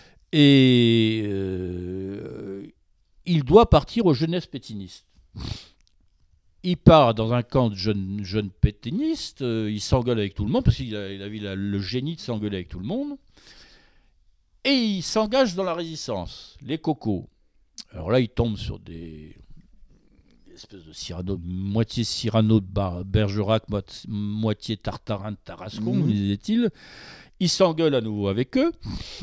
et euh, il doit partir aux jeunesses pétinistes. Il part dans un camp de jeunes, jeunes pétinistes, euh, il s'engueule avec tout le monde, parce qu'il a, il avait la- le génie de s'engueuler avec tout le monde, et il s'engage dans la résistance, les cocos. Alors là, il tombe sur des, des espèces de Cyrano, moitié Cyrano de Bar- Bergerac, moit- moitié Tartarin de Tarascon, Mhm. disait-il. Il s'engueule à nouveau avec eux.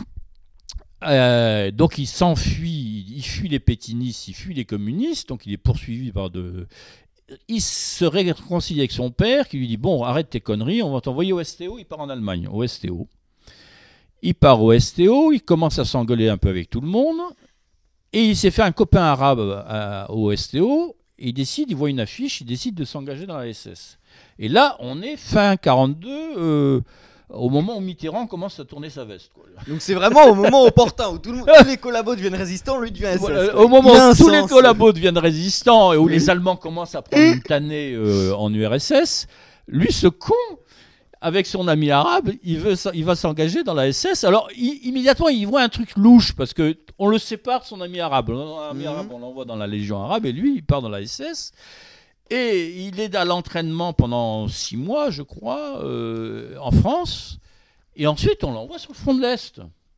Euh, donc il s'enfuit, il fuit les pétinistes, il fuit les communistes, donc il est poursuivi par de... Il se réconcilie avec son père qui lui dit « Bon, arrête tes conneries, on va t'envoyer au S T O ». Il part en Allemagne, au S T O. Il part au S T O, il commence à s'engueuler un peu avec tout le monde, et il s'est fait un copain arabe à- au S T O, et il décide, il voit une affiche, il décide de s'engager dans la S S. Et là, on est fin quarante-deux, euh, au moment où Mitterrand commence à tourner sa veste, quoi. Donc c'est vraiment au moment opportun où tout le monde, tous les collabos deviennent résistants, lui devient S S. Voilà, quoi. au moment Il a un où tous les sens. collabos deviennent résistants et où Oui. les Allemands commencent à prendre une tannée euh, en U R S S, lui, ce con, avec son ami arabe, il, veut, s- il va s'engager dans la S S. Alors, i- immédiatement, il voit un truc louche parce que on le sépare de son ami arabe. Un ami Mhm. arabe, on l'envoie dans la Légion arabe et lui, il part dans la S S. Et il est à l'entraînement pendant six mois, je crois, euh, en France. Et ensuite, on l'envoie sur le front de l'Est.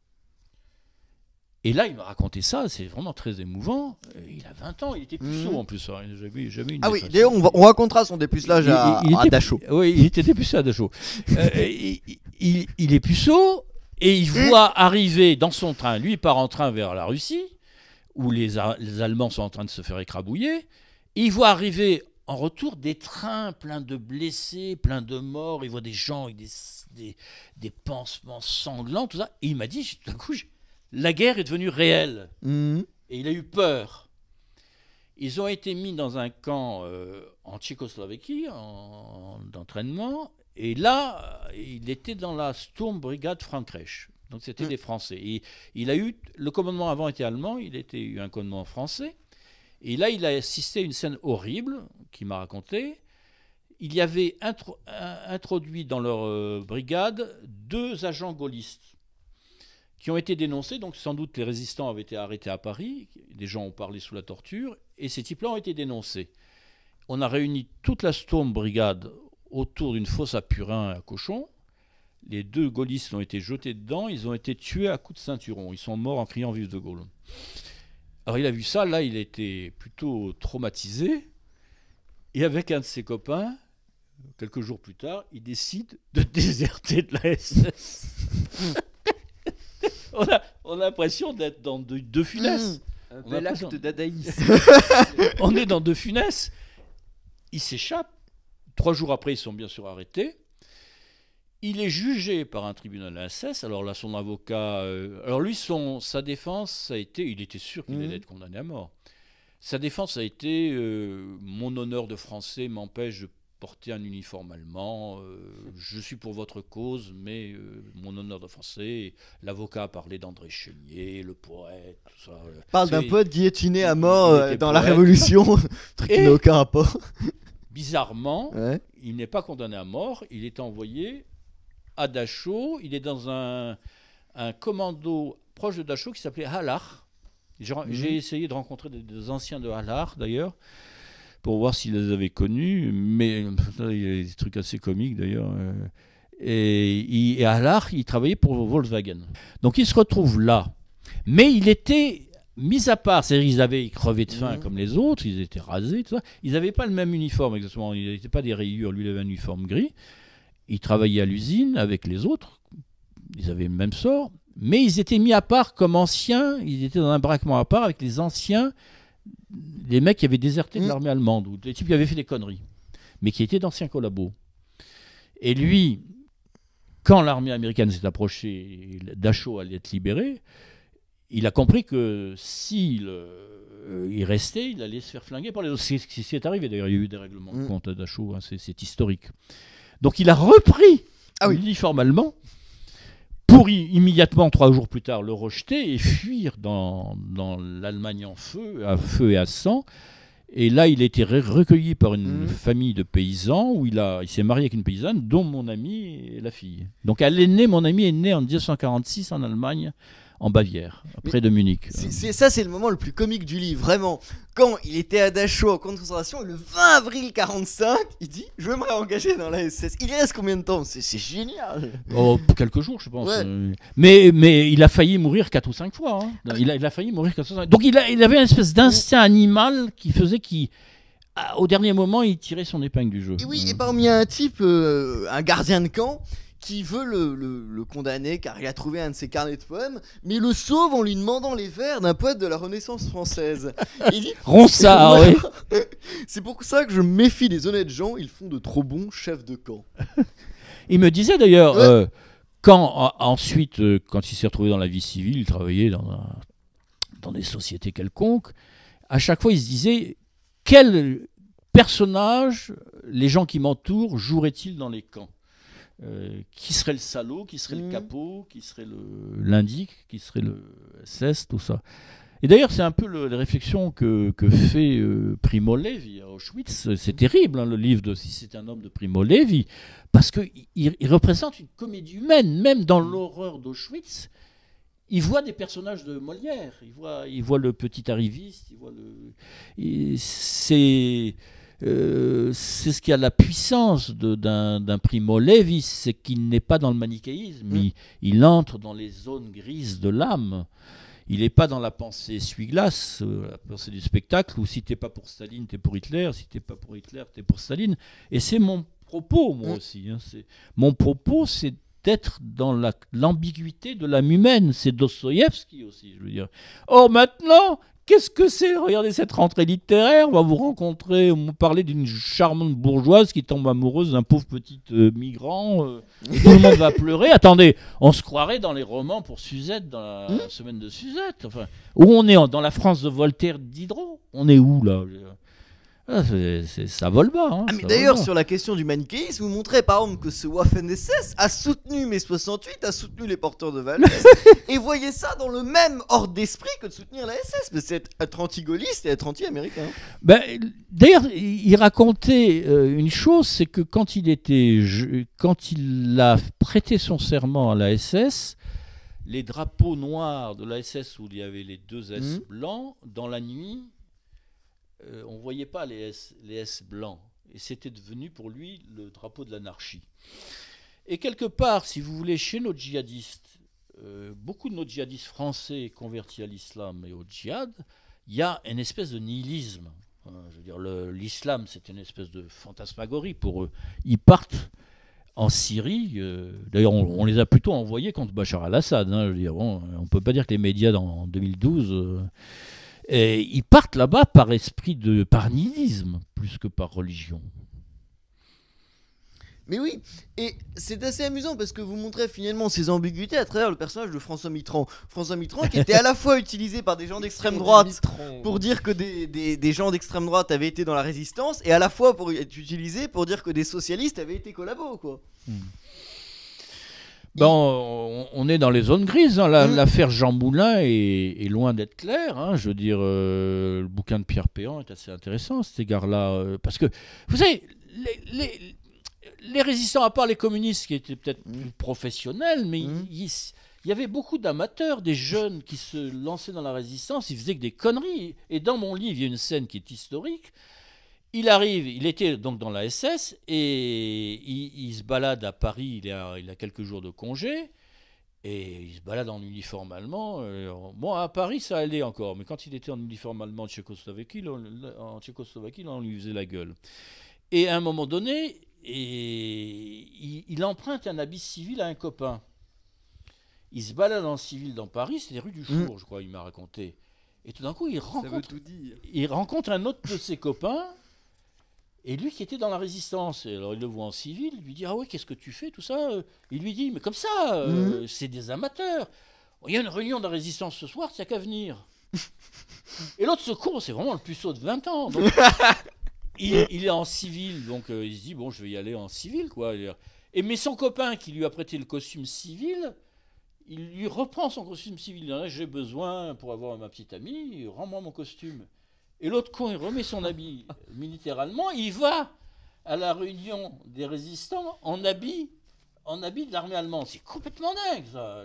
Et là, il m'a raconté ça, c'est vraiment très émouvant. Il a vingt ans, il était puceau mmh. en plus. Hein. Il n'a jamais, jamais une ah oui, d'ailleurs, on, on racontera son dépucelage à, il, il à était, Dachau. Oui, il était dépucelé à Dachau. euh, il, il, il est puceau et il voit arriver dans son train, lui, il part en train vers la Russie, où les, les Allemands sont en train de se faire écrabouiller. Il voit arriver en retour des trains pleins de blessés, pleins de morts. Il voit des gens avec des, des, des pansements sanglants, tout ça. Et il m'a dit, tout d'un coup, la guerre est devenue réelle. Mmh. Et il a eu peur. Ils ont été mis dans un camp euh, en Tchécoslovaquie, en, d'entraînement. Et là, il était dans la Sturmbrigade Frankreich. Donc c'était mmh. des Français. Et il a eu, le commandement avant était allemand, il était eu un commandement français. Et là, il a assisté à une scène horrible qu'il m'a racontée. Il y avait intro, introduit dans leur euh, brigade deux agents gaullistes qui ont été dénoncés. Donc sans doute les résistants avaient été arrêtés à Paris. Des gens ont parlé sous la torture. Et ces types-là ont été dénoncés. On a réuni toute la Sturmbrigade autour d'une fosse à purin et à cochons. Les deux gaullistes ont été jetés dedans. Ils ont été tués à coups de ceinturon. Ils sont morts en criant « Vive de Gaulle ». Alors il a vu ça, là il était plutôt traumatisé, et avec un de ses copains, quelques jours plus tard, il décide de déserter de la S S. on, a, on a l'impression d'être dans De, de Funès. Un bel acte dadaïsme. On est dans De Funès. Il s'échappe. Trois jours après, ils sont bien sûr arrêtés. Il est jugé par un tribunal S S. Alors là, son avocat... Euh, alors lui, son, sa défense, ça a été... Il était sûr qu'il mmh. allait être condamné à mort. Sa défense a été euh, « Mon honneur de Français m'empêche de porter un uniforme allemand. Euh, je suis pour votre cause, mais euh, mon honneur de Français... » L'avocat a parlé d'André Chénier, le poète, tout ça. Parle d'un poète guillotiné à mort euh, dans poète. La Révolution. Truc qui n'a aucun rapport. Bizarrement, ouais. il n'est pas condamné à mort. Il est envoyé... à Dachau, il est dans un, un commando proche de Dachau qui s'appelait Halar. J'ai, mmh. j'ai essayé de rencontrer des, des anciens de Halar, d'ailleurs, pour voir s'ils les avaient connus, mais il y a des trucs assez comiques, d'ailleurs. Et, il, et Halar, il travaillait pour Volkswagen. Donc il se retrouve là. Mais il était mis à part, c'est-à-dire qu'ils avaient crevé de faim mmh. comme les autres, ils étaient rasés, tout ça. Ils n'avaient pas le même uniforme, exactement. Ils n'étaient pas des rayures, lui, il avait un uniforme gris. Ils travaillaient à l'usine avec les autres, ils avaient le même sort, mais ils étaient mis à part comme anciens, ils étaient dans un braquement à part avec les anciens, les mecs qui avaient déserté de l'armée allemande, ou des types qui avaient fait des conneries, mais qui étaient d'anciens collabos. Et lui, quand l'armée américaine s'est approchée, Dachau allait être libéré, il a compris que s'il euh, il restait, il allait se faire flinguer par les autres. C'est ce qui est arrivé d'ailleurs, il y a eu des règlements de compte à Dachau, hein, c'est, c'est historique. Donc il a repris ah oui. l'uniforme allemand pour y, immédiatement, trois jours plus tard, le rejeter et fuir dans, dans l'Allemagne en feu, à feu et à sang. Et là, il a été re- recueilli par une mmh. famille de paysans où il, a, il s'est marié avec une paysanne dont mon ami est la fille. Donc elle est née, mon ami est né en dix-neuf cent quarante-six en Allemagne, en Bavière, près de Munich. C'est, c'est, ça, c'est le moment le plus comique du livre, vraiment. Quand il était à Dachau en camp de concentration, le vingt avril quarante-cinq, il dit « Je veux me réengager dans la S S ». Il y reste combien de temps ? c'est, c'est génial. Oh, quelques jours, je pense. Ouais. Mais, mais il a failli mourir quatre ou cinq fois. Hein. Il, a, il a failli mourir quatre ou cinq. Donc il, a, il avait une espèce d'instinct animal qui faisait qu'il... Au dernier moment, il tirait son épingle du jeu. Et oui, et parmi un type, euh, un gardien de camp, qui veut le, le, le condamner car il a trouvé un de ses carnets de poèmes, mais le sauve en lui demandant les vers d'un poète de la Renaissance française. Il dit, Ronsard, oui. C'est pour ça que je méfie des honnêtes gens, ils font de trop bons chefs de camp. Il me disait d'ailleurs, ouais. euh, quand euh, ensuite, euh, quand il s'est retrouvé dans la vie civile, il travaillait dans, un, dans des sociétés quelconques, à chaque fois il se disait, quel personnage les gens qui m'entourent joueraient-ils dans les camps ? Euh, qui serait le salaud, qui serait mmh. le capot, qui serait le, l'indique, qui serait le S S, tout ça. Et d'ailleurs, c'est un peu le, les réflexions que, que fait euh, Primo Levi à Auschwitz. C'est terrible, hein, le livre de Si c'est un homme de Primo Levi, parce qu'il il, il représente une comédie humaine, même dans l'horreur d'Auschwitz. Il voit des personnages de Molière, il voit, il voit le petit arriviste, il voit le... Et c'est... euh, c'est ce qui a la puissance de, d'un, d'un Primo Levi, c'est qu'il n'est pas dans le manichéisme, mmh. il, il entre dans les zones grises de l'âme. Il n'est pas dans la pensée essuie-glace, euh, la pensée du spectacle, où si t'es pas pour Staline, t'es pour Hitler, si t'es pas pour Hitler, t'es pour Staline. Et c'est mon propos, moi mmh. aussi. Hein, c'est, mon propos, c'est d'être dans la, l'ambiguïté de l'âme humaine. C'est Dostoïevski aussi, je veux dire. Or, maintenant, qu'est-ce que c'est? Regardez cette rentrée littéraire, on va vous rencontrer, on va parler d'une charmante bourgeoise qui tombe amoureuse d'un pauvre petit euh, migrant, euh, et tout le monde va pleurer. Attendez, on se croirait dans les romans pour Suzette, dans la mmh. semaine de Suzette. Enfin, où on est? Dans la France de Voltaire, Diderot? On est où, là? Ah, c'est, c'est, ça vole bas. Hein, ah, mais d'ailleurs, sur la question du manichéisme, vous montrez par exemple que ce Waffen-S S a soutenu mai soixante-huit, a soutenu les porteurs de Valais, et voyez ça dans le même ordre d'esprit que de soutenir la S S, mais c'est être anti-gaulliste et être anti-américain. Ben, d'ailleurs, il racontait euh, une chose, c'est que quand il, était, je, quand il a prêté son serment à la S S, les drapeaux noirs de la S S où il y avait les deux S mmh. blancs, dans la nuit, Euh, on ne voyait pas les S, les S blancs. Et c'était devenu pour lui le drapeau de l'anarchie. Et quelque part, si vous voulez, chez nos djihadistes, euh, beaucoup de nos djihadistes français convertis à l'islam et au djihad, il y a une espèce de nihilisme. Hein, je veux dire, le, l'islam, c'est une espèce de fantasmagorie pour eux. Ils partent en Syrie. Euh, d'ailleurs, on, on les a plutôt envoyés contre Bachar al-Assad. Hein, je veux dire, bon, on ne peut pas dire que les médias, dans, en deux mille douze... Euh, Et ils partent là-bas par esprit de par nihilisme plus que par religion. Mais oui, et c'est assez amusant parce que vous montrez finalement ces ambiguïtés à travers le personnage de François Mitterrand. François Mitterrand qui était à la fois utilisé par des gens d'extrême droite pour dire que des, des, des gens d'extrême droite avaient été dans la résistance, et à la fois pour être utilisé pour dire que des socialistes avaient été collabos, quoi. Hmm. Ben, on, on est dans les zones grises. Hein. La, mmh. L'affaire Jean Moulin est, est loin d'être claire. Hein. Je veux dire, euh, le bouquin de Pierre Péan est assez intéressant à cet égard-là. Euh, parce que, vous savez, les, les, les résistants, à part les communistes qui étaient peut-être mmh. plus professionnels, mais mmh. il, il y avait beaucoup d'amateurs, des jeunes qui se lançaient dans la résistance, ils faisaient que des conneries. Et dans mon livre, il y a une scène qui est historique. Il arrive, il était donc dans la S S et il, il se balade à Paris, il a, il a quelques jours de congé et il se balade en uniforme allemand. Bon, à Paris, ça allait encore, mais quand il était en uniforme allemand de Tchécoslovaquie, on, en Tchécoslovaquie, là, on lui faisait la gueule. Et à un moment donné, et, il, il emprunte un habit civil à un copain. Il se balade en civil dans Paris, c'est les rues du Four, mmh. je crois, il m'a raconté. Et tout d'un coup, il rencontre, tout dire. il rencontre un autre de ses copains. Et lui qui était dans la résistance, et alors il le voit en civil, il lui dit « Ah ouais, qu'est-ce que tu fais, tout ça ?» Il lui dit « Mais comme ça, euh, mmh. c'est des amateurs. Il y a une réunion de la résistance ce soir, t'as qu'à venir. » Et l'autre se court, c'est vraiment le puceau de vingt ans. Donc, il, il est en civil, donc euh, il se dit « Bon, je vais y aller en civil, quoi. » Et mais son copain qui lui a prêté le costume civil, il lui reprend son costume civil. Il dit « J'ai besoin pour avoir ma petite amie, rends-moi mon costume. » Et l'autre con, il remet son habit militaire allemand, il va à la réunion des résistants en habit, en habit de l'armée allemande. C'est complètement dingue, ça.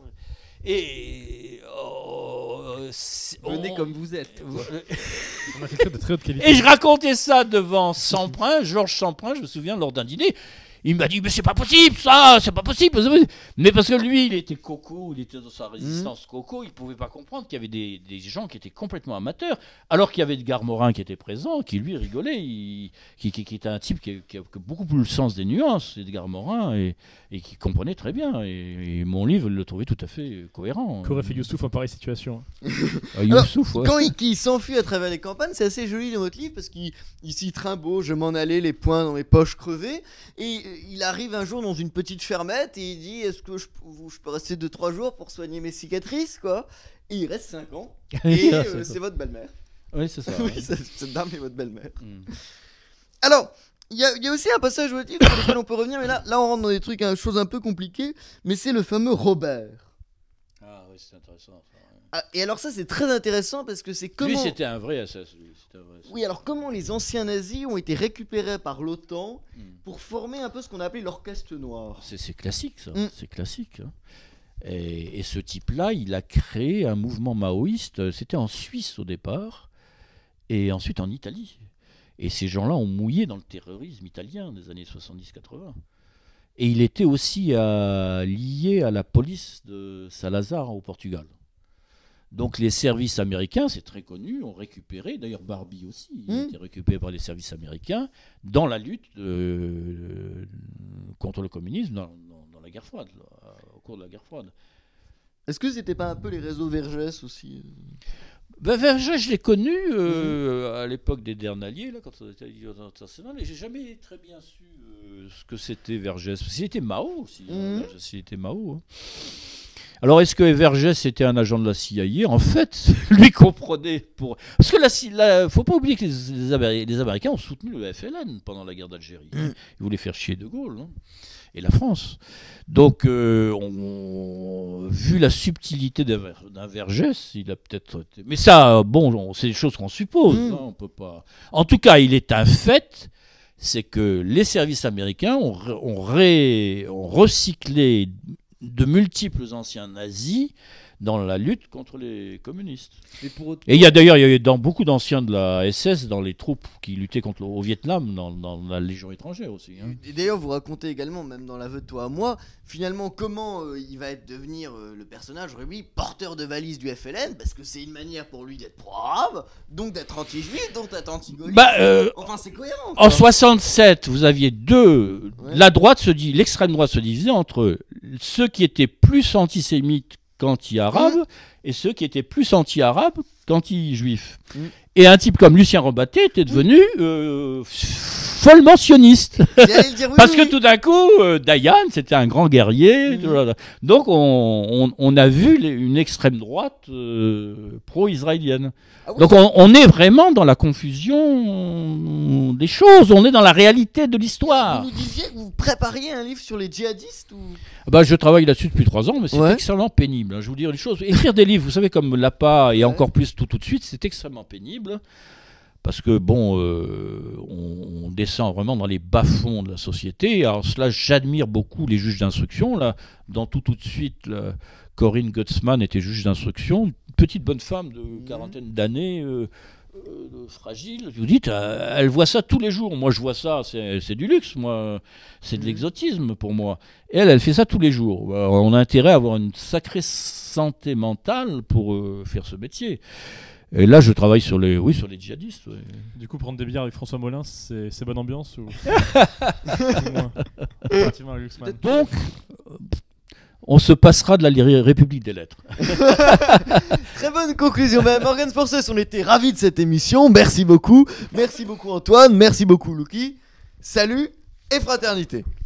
Et... Oh, venez on, comme vous êtes. On a fait de très haute qualité. Et je racontais ça devant Semprin, Georges Semprin, je me souviens, lors d'un dîner. Il m'a dit, mais c'est pas possible, ça, c'est pas possible. Mais parce que lui, il était coco, il était dans sa résistance mmh. coco, il pouvait pas comprendre qu'il y avait des, des gens qui étaient complètement amateurs, alors qu'il y avait Edgar Morin qui était présent, qui lui rigolait, il, qui, qui, qui était un type qui, qui a beaucoup plus le sens des nuances, Edgar Morin, et, et qui comprenait très bien. Et, et mon livre, il le trouvait tout à fait cohérent. Qu'aurait fait Youssouf en pareille situation? ah, Youssouf, ouais. Quand il, il s'enfuit à travers les campagnes, c'est assez joli dans votre livre, parce qu'il il s'y trimballe, je m'en allais, les poings dans mes poches crevées, et il arrive un jour dans une petite fermette et il dit est-ce que je, je peux rester deux trois jours pour soigner mes cicatrices, quoi. Et il reste cinq ans et euh, c'est, c'est votre belle-mère. Oui, c'est ça. Oui, ouais. Cette dame est votre belle-mère. Mm. Alors, il y, y a aussi un passage au livre sur lequel on peut revenir, mais là, là on rentre dans des trucs, hein, choses un peu compliquées, mais c'est le fameux Robert. Ah oui, c'est intéressant ça. Ah, et alors ça c'est très intéressant parce que c'est comment... Lui c'était un vrai assassin. Oui, alors comment les anciens nazis ont été récupérés par l'OTAN mm. pour former un peu ce qu'on a appelé l'orchestre noir. C'est, c'est classique ça, mm. c'est classique. Hein. Et, et ce type-là, il a créé un mouvement maoïste, c'était en Suisse au départ, et ensuite en Italie. Et ces gens-là ont mouillé dans le terrorisme italien des années soixante-dix quatre-vingts. Et il était aussi euh, lié à la police de Salazar au Portugal. Donc les services américains, c'est très connu, ont récupéré, d'ailleurs Barbie aussi, il a Mmh. été récupéré par les services américains dans la lutte euh, contre le communisme dans, dans- dans la guerre froide, là, au cours de la guerre froide. Est-ce que c'était pas un peu les réseaux Vergès aussi euh Ben, Vergès, je l'ai connu euh, à l'époque des Dernaliers, là, quand on était à l'Union internationale, et j'ai jamais très bien su euh, ce que c'était Vergès. Parce qu'il était Mao aussi. hein, Mhm. Vergès, il était Mao. hein. Alors, est-ce que Vergès était un agent de la C I A? En fait, lui comprenait pour. Parce que la, C- la- faut pas oublier que les, les Amé- les Américains ont soutenu le F L N pendant la guerre d'Algérie. Mhm. Ils voulaient faire chier De Gaulle hein, et la France. Donc, euh, on- on- vu la subtilité d'un Ver- d'un Vergès, il a peut-être été. Mais ça, bon, on- c'est des choses qu'on suppose. Mhm. hein, on peut pas. En tout cas, il est un fait. C'est que les services américains ont, re- ont ré- ont recyclé de multiples anciens nazis dans la lutte contre les communistes. Mais pour autant, Et il y a d'ailleurs il y a eu dans beaucoup d'anciens de la S S dans les troupes qui luttaient contre le, au Vietnam, dans, dans la Légion étrangère aussi. hein. Et d'ailleurs, vous racontez également, même dans l'aveu de toi à moi, finalement comment euh, il va être devenir euh, le personnage, oui, porteur de valise du F L N, parce que c'est une manière pour lui d'être pro-arabe, donc d'être anti-juif, donc d'être anti-gaulliste. Bah, euh, Enfin, c'est cohérent. en quoi. soixante-sept, vous aviez deux. Ouais. La droite se dit, l'extrême droite se divisait entre ceux qui étaient plus antisémites qu'anti-arabes et ceux qui étaient plus anti-arabes qu'anti-juifs. Mm. Et un type comme Lucien Rebatté était devenu euh, follement sioniste. J'allais le dire, oui, Parce oui, que oui. tout d'un coup, euh, Dayan, c'était un grand guerrier. Mhm. tout là. Donc, on, on- on a vu les- une extrême droite euh, pro-israélienne. Ah oui, Donc, on, on est vraiment dans la confusion des choses. On est dans la réalité de l'histoire. Vous nous disiez que vous prépariez un livre sur les djihadistes ou... Bah, je travaille là-dessus depuis trois ans, mais c'est Ouais. extrêmement pénible. hein. Je vous dire les choses. Écrire des livres, vous savez, comme L'A P A et Ouais. encore plus tout, tout de suite, c'est extrêmement pénible. Parce que, bon, euh, on, on descend vraiment dans les bas-fonds de la société. Alors, cela, j'admire beaucoup les juges d'instruction. Là, dans tout, tout de suite, là, Corinne Gutzmann était juge d'instruction. Une petite bonne femme de quarantaine d'années, euh, euh, fragile. Vous dites, euh, elle voit ça tous les jours. Moi, je vois ça, c'est c'est du luxe. Moi, c'est de Mhm. l'exotisme pour moi. Elle, elle fait ça tous les jours. Alors, on a intérêt à avoir une sacrée santé mentale pour euh, faire ce métier. Et là, je travaille sur les, oui, sur les djihadistes. ouais. Du coup, prendre des bières avec François Molins, c'est c'est bonne ambiance ou, ou moins Relativement à Luxman. Donc, euh, on se passera de la Ré- République des Lettres. Très bonne conclusion. Ben, Morgan Sporces, on était ravis de cette émission. Merci beaucoup. Merci beaucoup Antoine. Merci beaucoup Lucky. Salut et fraternité.